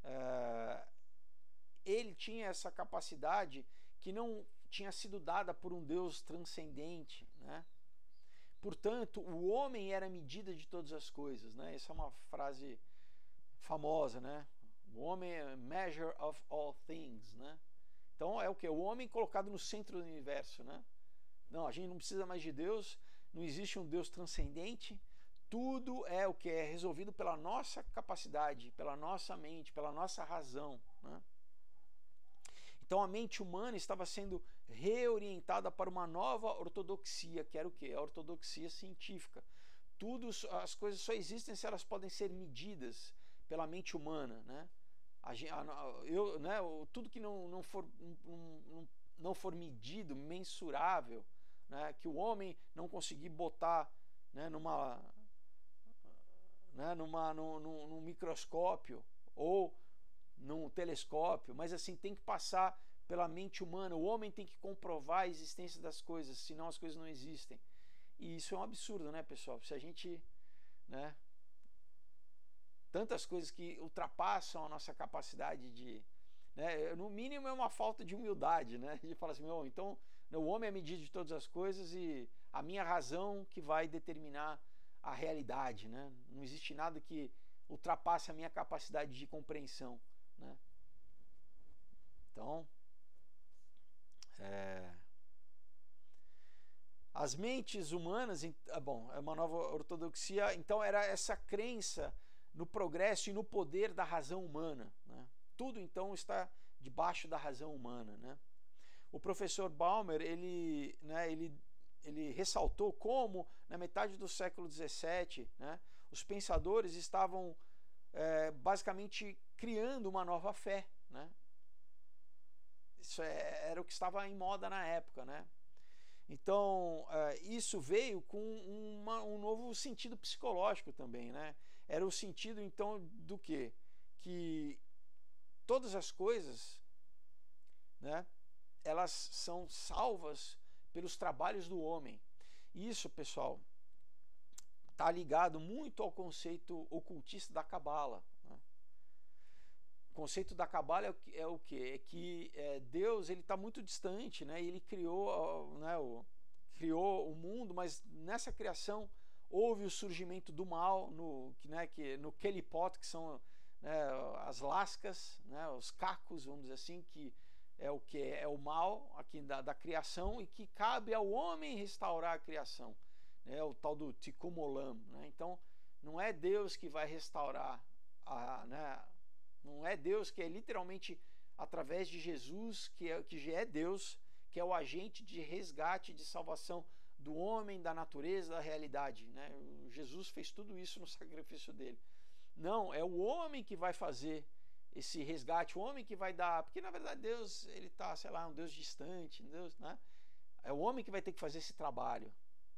Ele tinha essa capacidade que não tinha sido dada por um Deus transcendente, né? Portanto, o homem era a medida de todas as coisas, né? Essa é uma frase famosa, né? O homem é measure of all things, né? Então é o que? O homem colocado no centro do universo, né? Não, a gente não precisa mais de Deus, não existe um Deus transcendente, tudo é o que? É resolvido pela nossa capacidade, pela nossa mente, pela nossa razão, né? Então a mente humana estava sendo reorientada para uma nova ortodoxia, que era o quê? A ortodoxia científica. As coisas só existem se elas podem ser medidas pela mente humana, né? Tudo que não for medido, mensurável, né? Que o homem não conseguir botar, né, num microscópio ou num telescópio, mas assim tem que passar pela mente humana. O homem tem que comprovar a existência das coisas, senão as coisas não existem. E isso é um absurdo, né, pessoal? Se a gente, né, tantas coisas que ultrapassam a nossa capacidade de, né, no mínimo é uma falta de humildade, né? De falar assim, então O homem é a medida de todas as coisas e a minha razão que vai determinar a realidade, né? Não existe nada que ultrapasse a minha capacidade de compreensão, né? Então, as mentes humanas, bom, é uma nova ortodoxia, então era essa crença no progresso e no poder da razão humana, né? Tudo então está debaixo da razão humana, né? O professor Balmer, ele ressaltou como na metade do século XVII, né, os pensadores estavam basicamente criando uma nova fé, né? Isso era o que estava em moda na época, né? Então, isso veio com um novo sentido psicológico também, né? Era o sentido, então, do quê? Que todas as coisas, né, elas são salvas pelos trabalhos do homem. Isso, pessoal, está ligado muito ao conceito ocultista da Cabala, né? O conceito da Cabala é o quê? É que Deus ele está muito distante, né? Ele criou, né, criou o mundo, mas nessa criação houve o surgimento do mal no Kelipot, que são, né, as lascas, né, os cacos, vamos dizer assim, que é o que é o mal aqui da criação e que cabe ao homem restaurar a criação, né, o tal do Tikkun Olam, né? Então não é Deus que vai restaurar, né, não é Deus que é literalmente através de Jesus que já é Deus, que é o agente de resgate, de salvação do homem, da natureza, da realidade, né? Jesus fez tudo isso no sacrifício dele. Não, é o homem que vai fazer esse resgate, o homem que vai dar, porque na verdade Deus, ele está, sei lá, um Deus distante, Deus, né? É o homem que vai ter que fazer esse trabalho.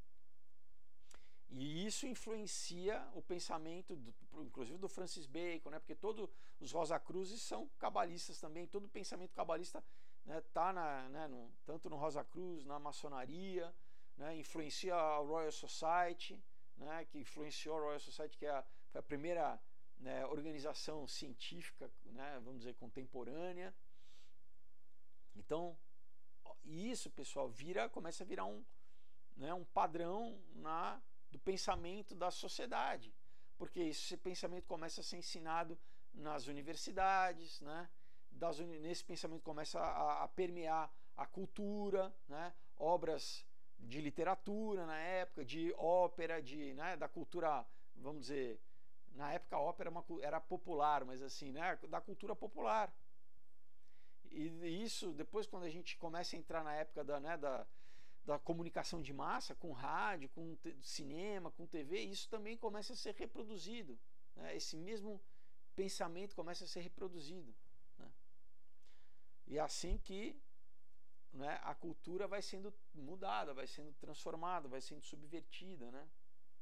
E isso influencia o pensamento, inclusive do Francis Bacon, né? Porque todos os Rosacruzes são cabalistas também, todo o pensamento cabalista está, né, tanto no Rosacruz, na maçonaria, né? Influencia a Royal Society, né? Que influenciou a Royal Society, que foi a primeira, né, organização científica, né, vamos dizer, contemporânea. Então, isso, pessoal, começa a virar um padrão do pensamento da sociedade, porque esse pensamento começa a ser ensinado nas universidades, né? Nesse pensamento começa a permear a cultura, né? Obras de literatura na época, de ópera, né, da cultura, vamos dizer, na época a ópera era popular, mas assim, né, da cultura popular. E isso, depois, quando a gente começa a entrar na época da comunicação de massa, com rádio, com cinema, com TV, isso também começa a ser reproduzido, né? Esse mesmo pensamento começa a ser reproduzido, né? E é assim que, né, a cultura vai sendo mudada, vai sendo transformada, vai sendo subvertida, né?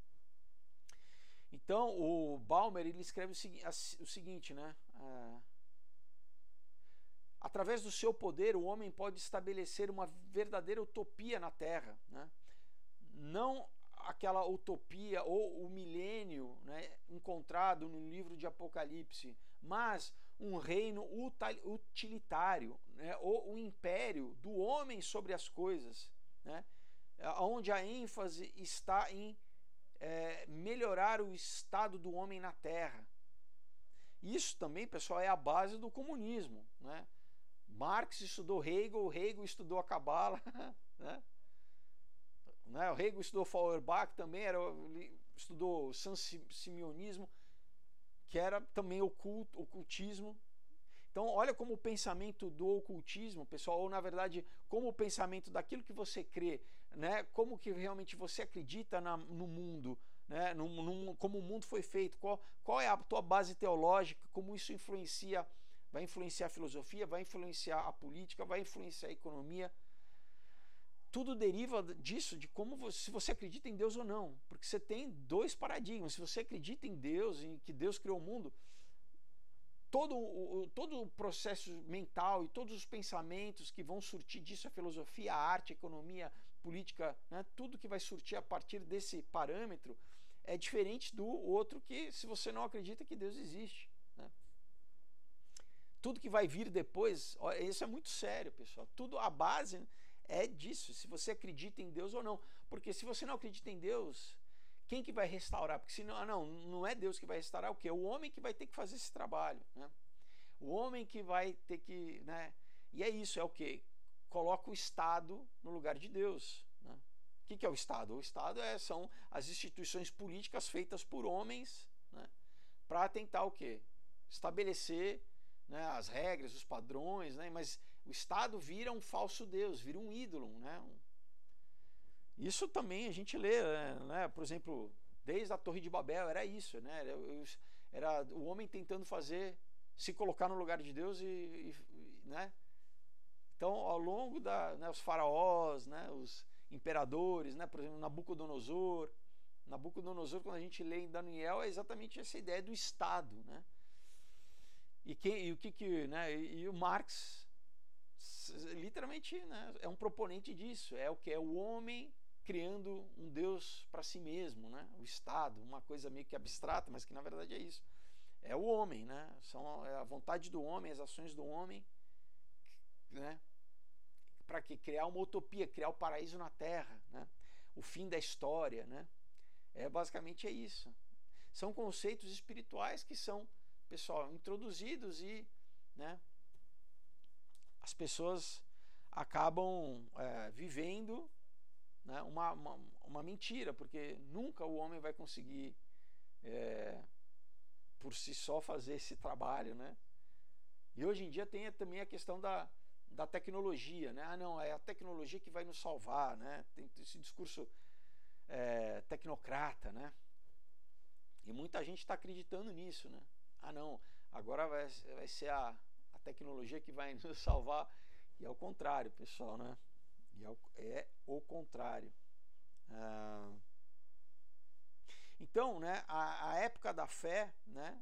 Então, o Balmer, ele escreve o seguinte, né? Através do seu poder, o homem pode estabelecer uma verdadeira utopia na Terra, né? Não aquela utopia ou o milênio, né, encontrado no livro de Apocalipse, mas um reino utilitário, né, ou um império do homem sobre as coisas, né, onde a ênfase está em melhorar o estado do homem na Terra. Isso também, pessoal, é a base do comunismo, né? Marx estudou Hegel estudou a Cabala, né? O Hegel estudou Feuerbach também, estudou o San-Simeonismo, que era também ocultismo. Então, olha como o pensamento do ocultismo, pessoal, ou na verdade, como o pensamento daquilo que você crê, né? Como que realmente você acredita no mundo, né? Como o mundo foi feito, qual é a tua base teológica, como isso vai influenciar a filosofia, vai influenciar a política, vai influenciar a economia. Tudo deriva disso, de se você acredita em Deus ou não. Porque você tem dois paradigmas. Se você acredita em Deus, em que Deus criou o mundo, todo o processo mental e todos os pensamentos que vão surtir disso, a filosofia, a arte, a economia, política, né, tudo que vai surtir a partir desse parâmetro é diferente do outro que, se você não acredita que Deus existe, né? Tudo que vai vir depois, isso é muito sério, pessoal. Tudo, a base é disso, se você acredita em Deus ou não. Porque se você não acredita em Deus, quem que vai restaurar? Porque senão, não é Deus que vai restaurar, o quê? O homem que vai ter que fazer esse trabalho, né? O homem que vai ter que, né? E é isso, é o quê? Coloca o Estado no lugar de Deus, né? O que é o Estado? O Estado são as instituições políticas feitas por homens, né, para tentar o quê? Estabelecer, né, as regras, os padrões, né? Mas o Estado vira um falso Deus, vira um ídolo, né? Isso também a gente lê, né? Por exemplo, desde a Torre de Babel era isso, né? Era o homem tentando se colocar no lugar de Deus né? Então, ao longo né, os faraós, né, os imperadores, né, por exemplo, Nabucodonosor, quando a gente lê em Daniel, é exatamente essa ideia do Estado, né? Né, e o Marx, literalmente, né, é um proponente disso, é o que é o homem criando um Deus para si mesmo, né? O Estado, uma coisa meio que abstrata, mas que na verdade é isso. É o homem, né? É a vontade do homem, as ações do homem, né? Para que criar uma utopia, criar o paraíso na Terra, né? O fim da história, né? Basicamente é isso. São conceitos espirituais que são, pessoal, introduzidos e, né, as pessoas acabam vivendo, né, uma mentira, porque nunca o homem vai conseguir por si só fazer esse trabalho, né? E hoje em dia tem também a questão da tecnologia, né? Não, é a tecnologia que vai nos salvar, né? Tem esse discurso tecnocrata, né? E muita gente está acreditando nisso, né? Não, agora vai ser a tecnologia que vai nos salvar. E é o contrário, pessoal, né? E é o contrário. Então, né, a época da fé, né?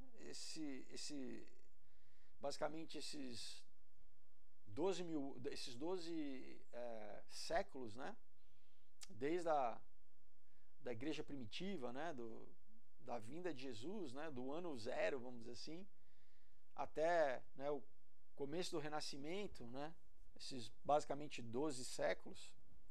Basicamente esses 12 séculos, né? Desde da igreja primitiva, né? Da vinda de Jesus, né? Do ano zero, vamos dizer assim, até, né, o começo do Renascimento, né? Esses basicamente 12 séculos,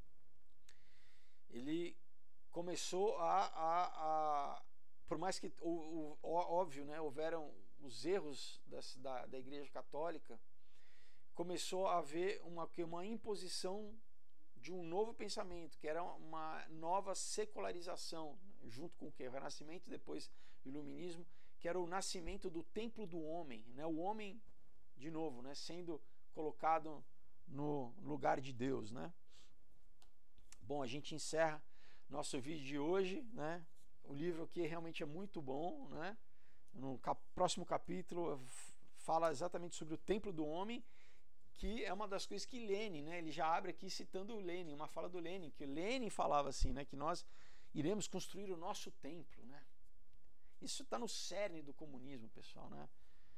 ele começou por mais que, óbvio, né, houveram os erros da Igreja Católica, começou a haver uma imposição de um novo pensamento, que era uma nova secularização, junto com o que? O Renascimento, depois o Iluminismo, que era o nascimento do templo do homem, né? O homem, de novo, né, sendo colocado no lugar de Deus, né? Bom, a gente encerra nosso vídeo de hoje, né? O livro aqui realmente é muito bom, né? No próximo capítulo fala exatamente sobre o templo do homem, que é uma das coisas que Lenin, né? Ele já abre aqui citando o Lenin, uma fala do Lenin, que Lenin falava assim, né? Que nós iremos construir o nosso templo, né? Isso está no cerne do comunismo, pessoal, né?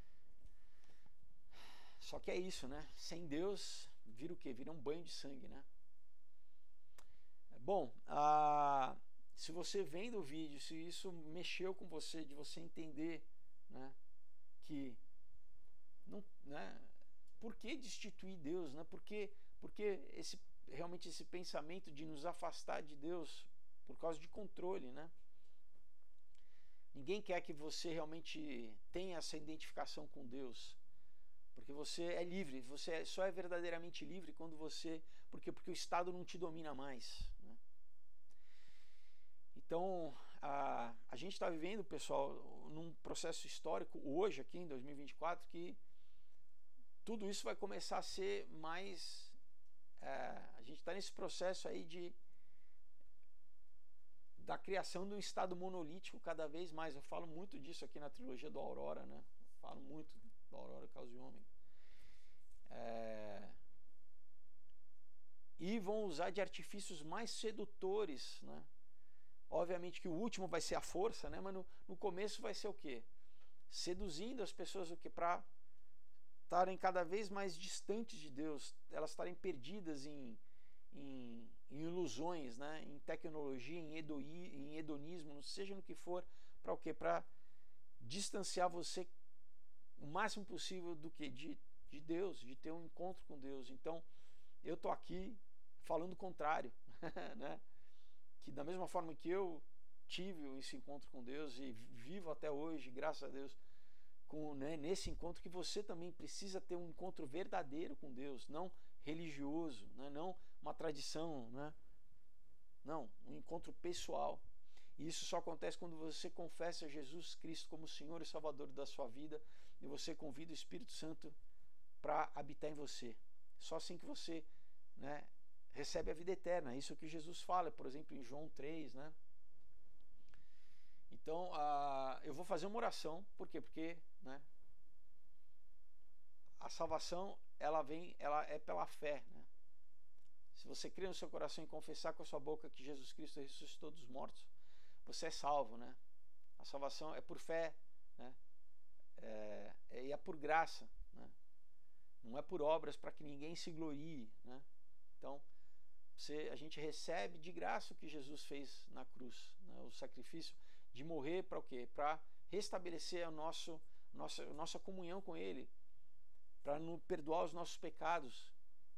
Só que é isso, né? Sem Deus, vira o quê? Vira um banho de sangue, né? Bom, se você vendo o vídeo, se isso mexeu com você, de você entender, né, que não, né, por que destituir Deus, né? Porque realmente esse pensamento de nos afastar de Deus por causa de controle, né? Ninguém quer que você realmente tenha essa identificação com Deus, porque você é livre, você só é verdadeiramente livre quando você, porque o Estado não te domina mais, né? Então, a gente está vivendo, pessoal, num processo histórico hoje, aqui em 2024, que tudo isso vai começar a ser mais... a gente está nesse processo aí da criação de um Estado monolítico cada vez mais. Eu falo muito disso aqui na trilogia do Aurora, né? Falo muito do Aurora, Caos e Homem. E vão usar de artifícios mais sedutores, né? Obviamente que o último vai ser a força, né? Mas no começo vai ser o quê? Seduzindo as pessoas o quê? Para estarem cada vez mais distantes de Deus, elas estarem perdidas em ilusões, né? Em tecnologia, em hedonismo, seja no que for, para o quê? Para distanciar você o máximo possível do que? De Deus, de ter um encontro com Deus. Então, eu estou aqui falando o contrário, né? Que da mesma forma que eu tive esse encontro com Deus e vivo até hoje, graças a Deus, nesse encontro, que você também precisa ter um encontro verdadeiro com Deus, não religioso, né? Não uma tradição, né? Não, um encontro pessoal. E isso só acontece quando você confessa Jesus Cristo como Senhor e Salvador da sua vida e você convida o Espírito Santo para habitar em você. Só assim que você, né, recebe a vida eterna. Isso que Jesus fala, por exemplo, em João 3, né? Então, eu vou fazer uma oração. Por quê? Porque, né, a salvação, ela é pela fé, né? Se você crer no seu coração e confessar com a sua boca que Jesus Cristo ressuscitou dos mortos, você é salvo, né? A salvação é por fé, né? E é por graça, né? Não é por obras para que ninguém se glorie, né? Então, a gente recebe de graça o que Jesus fez na cruz, né? O sacrifício de morrer para o quê? Para restabelecer a nossa comunhão com Ele, para nos perdoar os nossos pecados.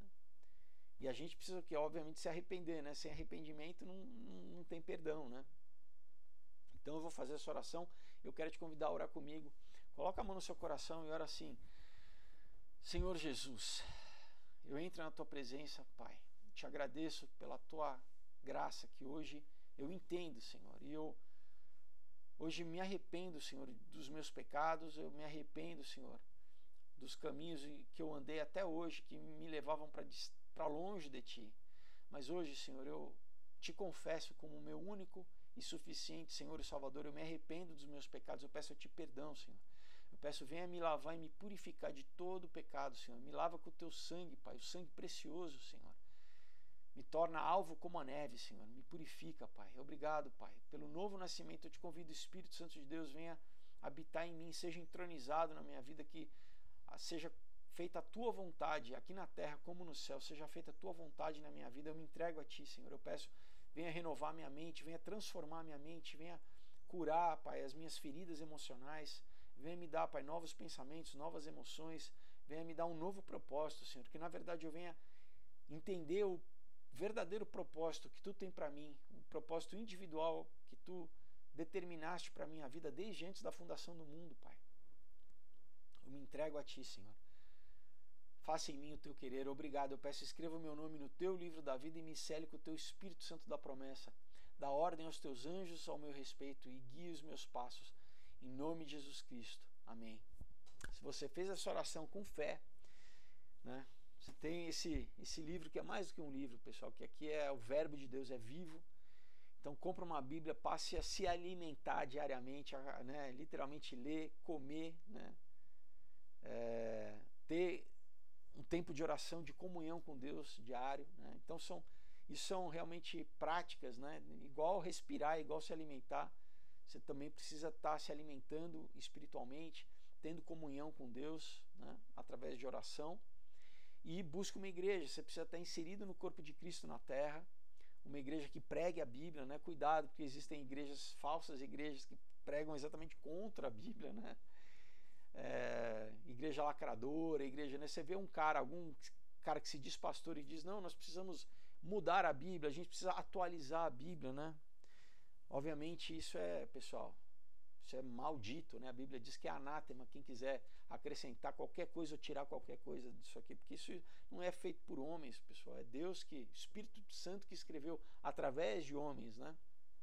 E a gente precisa, obviamente, se arrepender, né? Sem arrependimento não tem perdão, né? Então eu vou fazer essa oração. Eu quero te convidar a orar comigo. Coloca a mão no seu coração e ora assim: Senhor Jesus, eu entro na tua presença, Pai. Te agradeço pela tua graça que hoje eu entendo, Senhor. E eu hoje me arrependo, Senhor, dos meus pecados. Eu me arrependo, Senhor, dos caminhos que eu andei até hoje, que me levavam para longe de Ti. Mas hoje, Senhor, eu te confesso como meu único e suficiente Senhor e Salvador. Eu me arrependo dos meus pecados. Eu peço a Ti perdão, Senhor. Eu peço, venha me lavar e me purificar de todo o pecado, Senhor. Me lava com o Teu sangue, Pai, o sangue precioso, Senhor. Me torna alvo como a neve, Senhor. Me purifica, Pai. Obrigado, Pai. Pelo novo nascimento, eu te convido, Espírito Santo de Deus, venha habitar em mim, seja entronizado na minha vida, que seja feita a Tua vontade, aqui na terra como no céu, seja feita a Tua vontade na minha vida. Eu me entrego a Ti, Senhor. Eu peço, venha renovar minha mente, venha transformar minha mente, venha curar, Pai, as minhas feridas emocionais. Venha me dar, Pai, novos pensamentos, novas emoções. Venha me dar um novo propósito, Senhor. Que na verdade eu venha entender o verdadeiro propósito que Tu tem para mim, um propósito individual que Tu determinaste para a minha vida desde antes da fundação do mundo, Pai. Eu me entrego a Ti, Senhor. Faça em mim o Teu querer. Obrigado. Eu peço, escreva o meu nome no Teu livro da vida e me cele com o Teu Espírito Santo da promessa. Dá ordem aos Teus anjos ao meu respeito e guie os meus passos. Em nome de Jesus Cristo. Amém. Se você fez essa oração com fé, né? Você tem esse livro que é mais do que um livro, pessoal, que aqui é o verbo de Deus, é vivo. Então compra uma Bíblia, passe a se alimentar diariamente, né? Literalmente ler, comer, né? Ter um tempo de oração, de comunhão com Deus diário, né? Então isso são realmente práticas, né? Igual respirar, igual se alimentar. Você também precisa estar se alimentando espiritualmente, tendo comunhão com Deus, né? Através de oração. E busca uma igreja. Você precisa estar inserido no corpo de Cristo na terra, uma igreja que pregue a Bíblia, né? Cuidado, porque existem igrejas falsas, igrejas que pregam exatamente contra a Bíblia, né? Igreja lacradora, igreja, né? Você vê algum cara que se diz pastor e diz, não, nós precisamos mudar a Bíblia, a gente precisa atualizar a Bíblia, né? Obviamente isso pessoal, isso é maldito, né? A Bíblia diz que é anátema quem quiser acrescentar qualquer coisa ou tirar qualquer coisa disso aqui, porque isso não é feito por homens, pessoal, é Deus Espírito Santo que escreveu através de homens, né?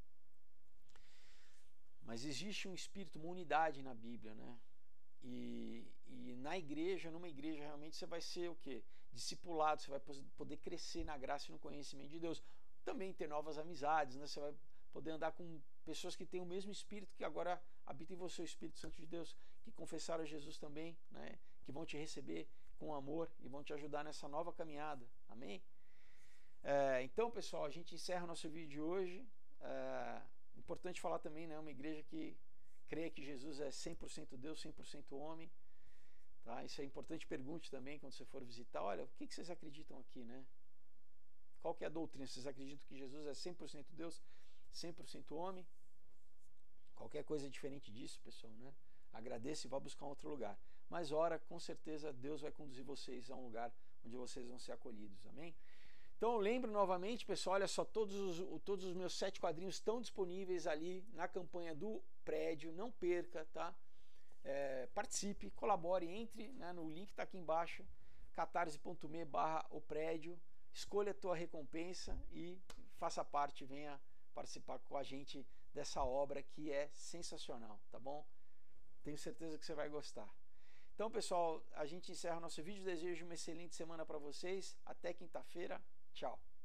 Mas existe um espírito, uma unidade na Bíblia, né? E na igreja, numa igreja, realmente você vai ser o quê? Discipulado, você vai poder crescer na graça e no conhecimento de Deus. Também ter novas amizades, né? Você vai poder andar com pessoas que têm o mesmo Espírito que agora habita em você, o Espírito Santo de Deus, que confessaram a Jesus também, né? Que vão te receber com amor e vão te ajudar nessa nova caminhada. Amém? Então, pessoal, a gente encerra o nosso vídeo de hoje. Importante falar também, né? Uma igreja que crê que Jesus é 100% Deus, 100% homem. Tá? Isso é importante. Pergunte também quando você for visitar. Olha, o que vocês acreditam aqui, né? Qual que é a doutrina? Vocês acreditam que Jesus é 100% Deus, 100% homem? Qualquer coisa diferente disso, pessoal, né? Agradeça e vá buscar um outro lugar. Mas ora, com certeza Deus vai conduzir vocês a um lugar onde vocês vão ser acolhidos. Amém? Então eu lembro novamente, pessoal, olha só, todos os meus 7 quadrinhos estão disponíveis ali na campanha do prédio, não perca, tá? Participe, colabore, entre, né, no link está aqui embaixo, catarse.me/oprédio, escolha a tua recompensa e faça parte, venha participar com a gente dessa obra que é sensacional, tá bom? Tenho certeza que você vai gostar. Então, pessoal, a gente encerra o nosso vídeo. Desejo uma excelente semana para vocês. Até quinta-feira. Tchau.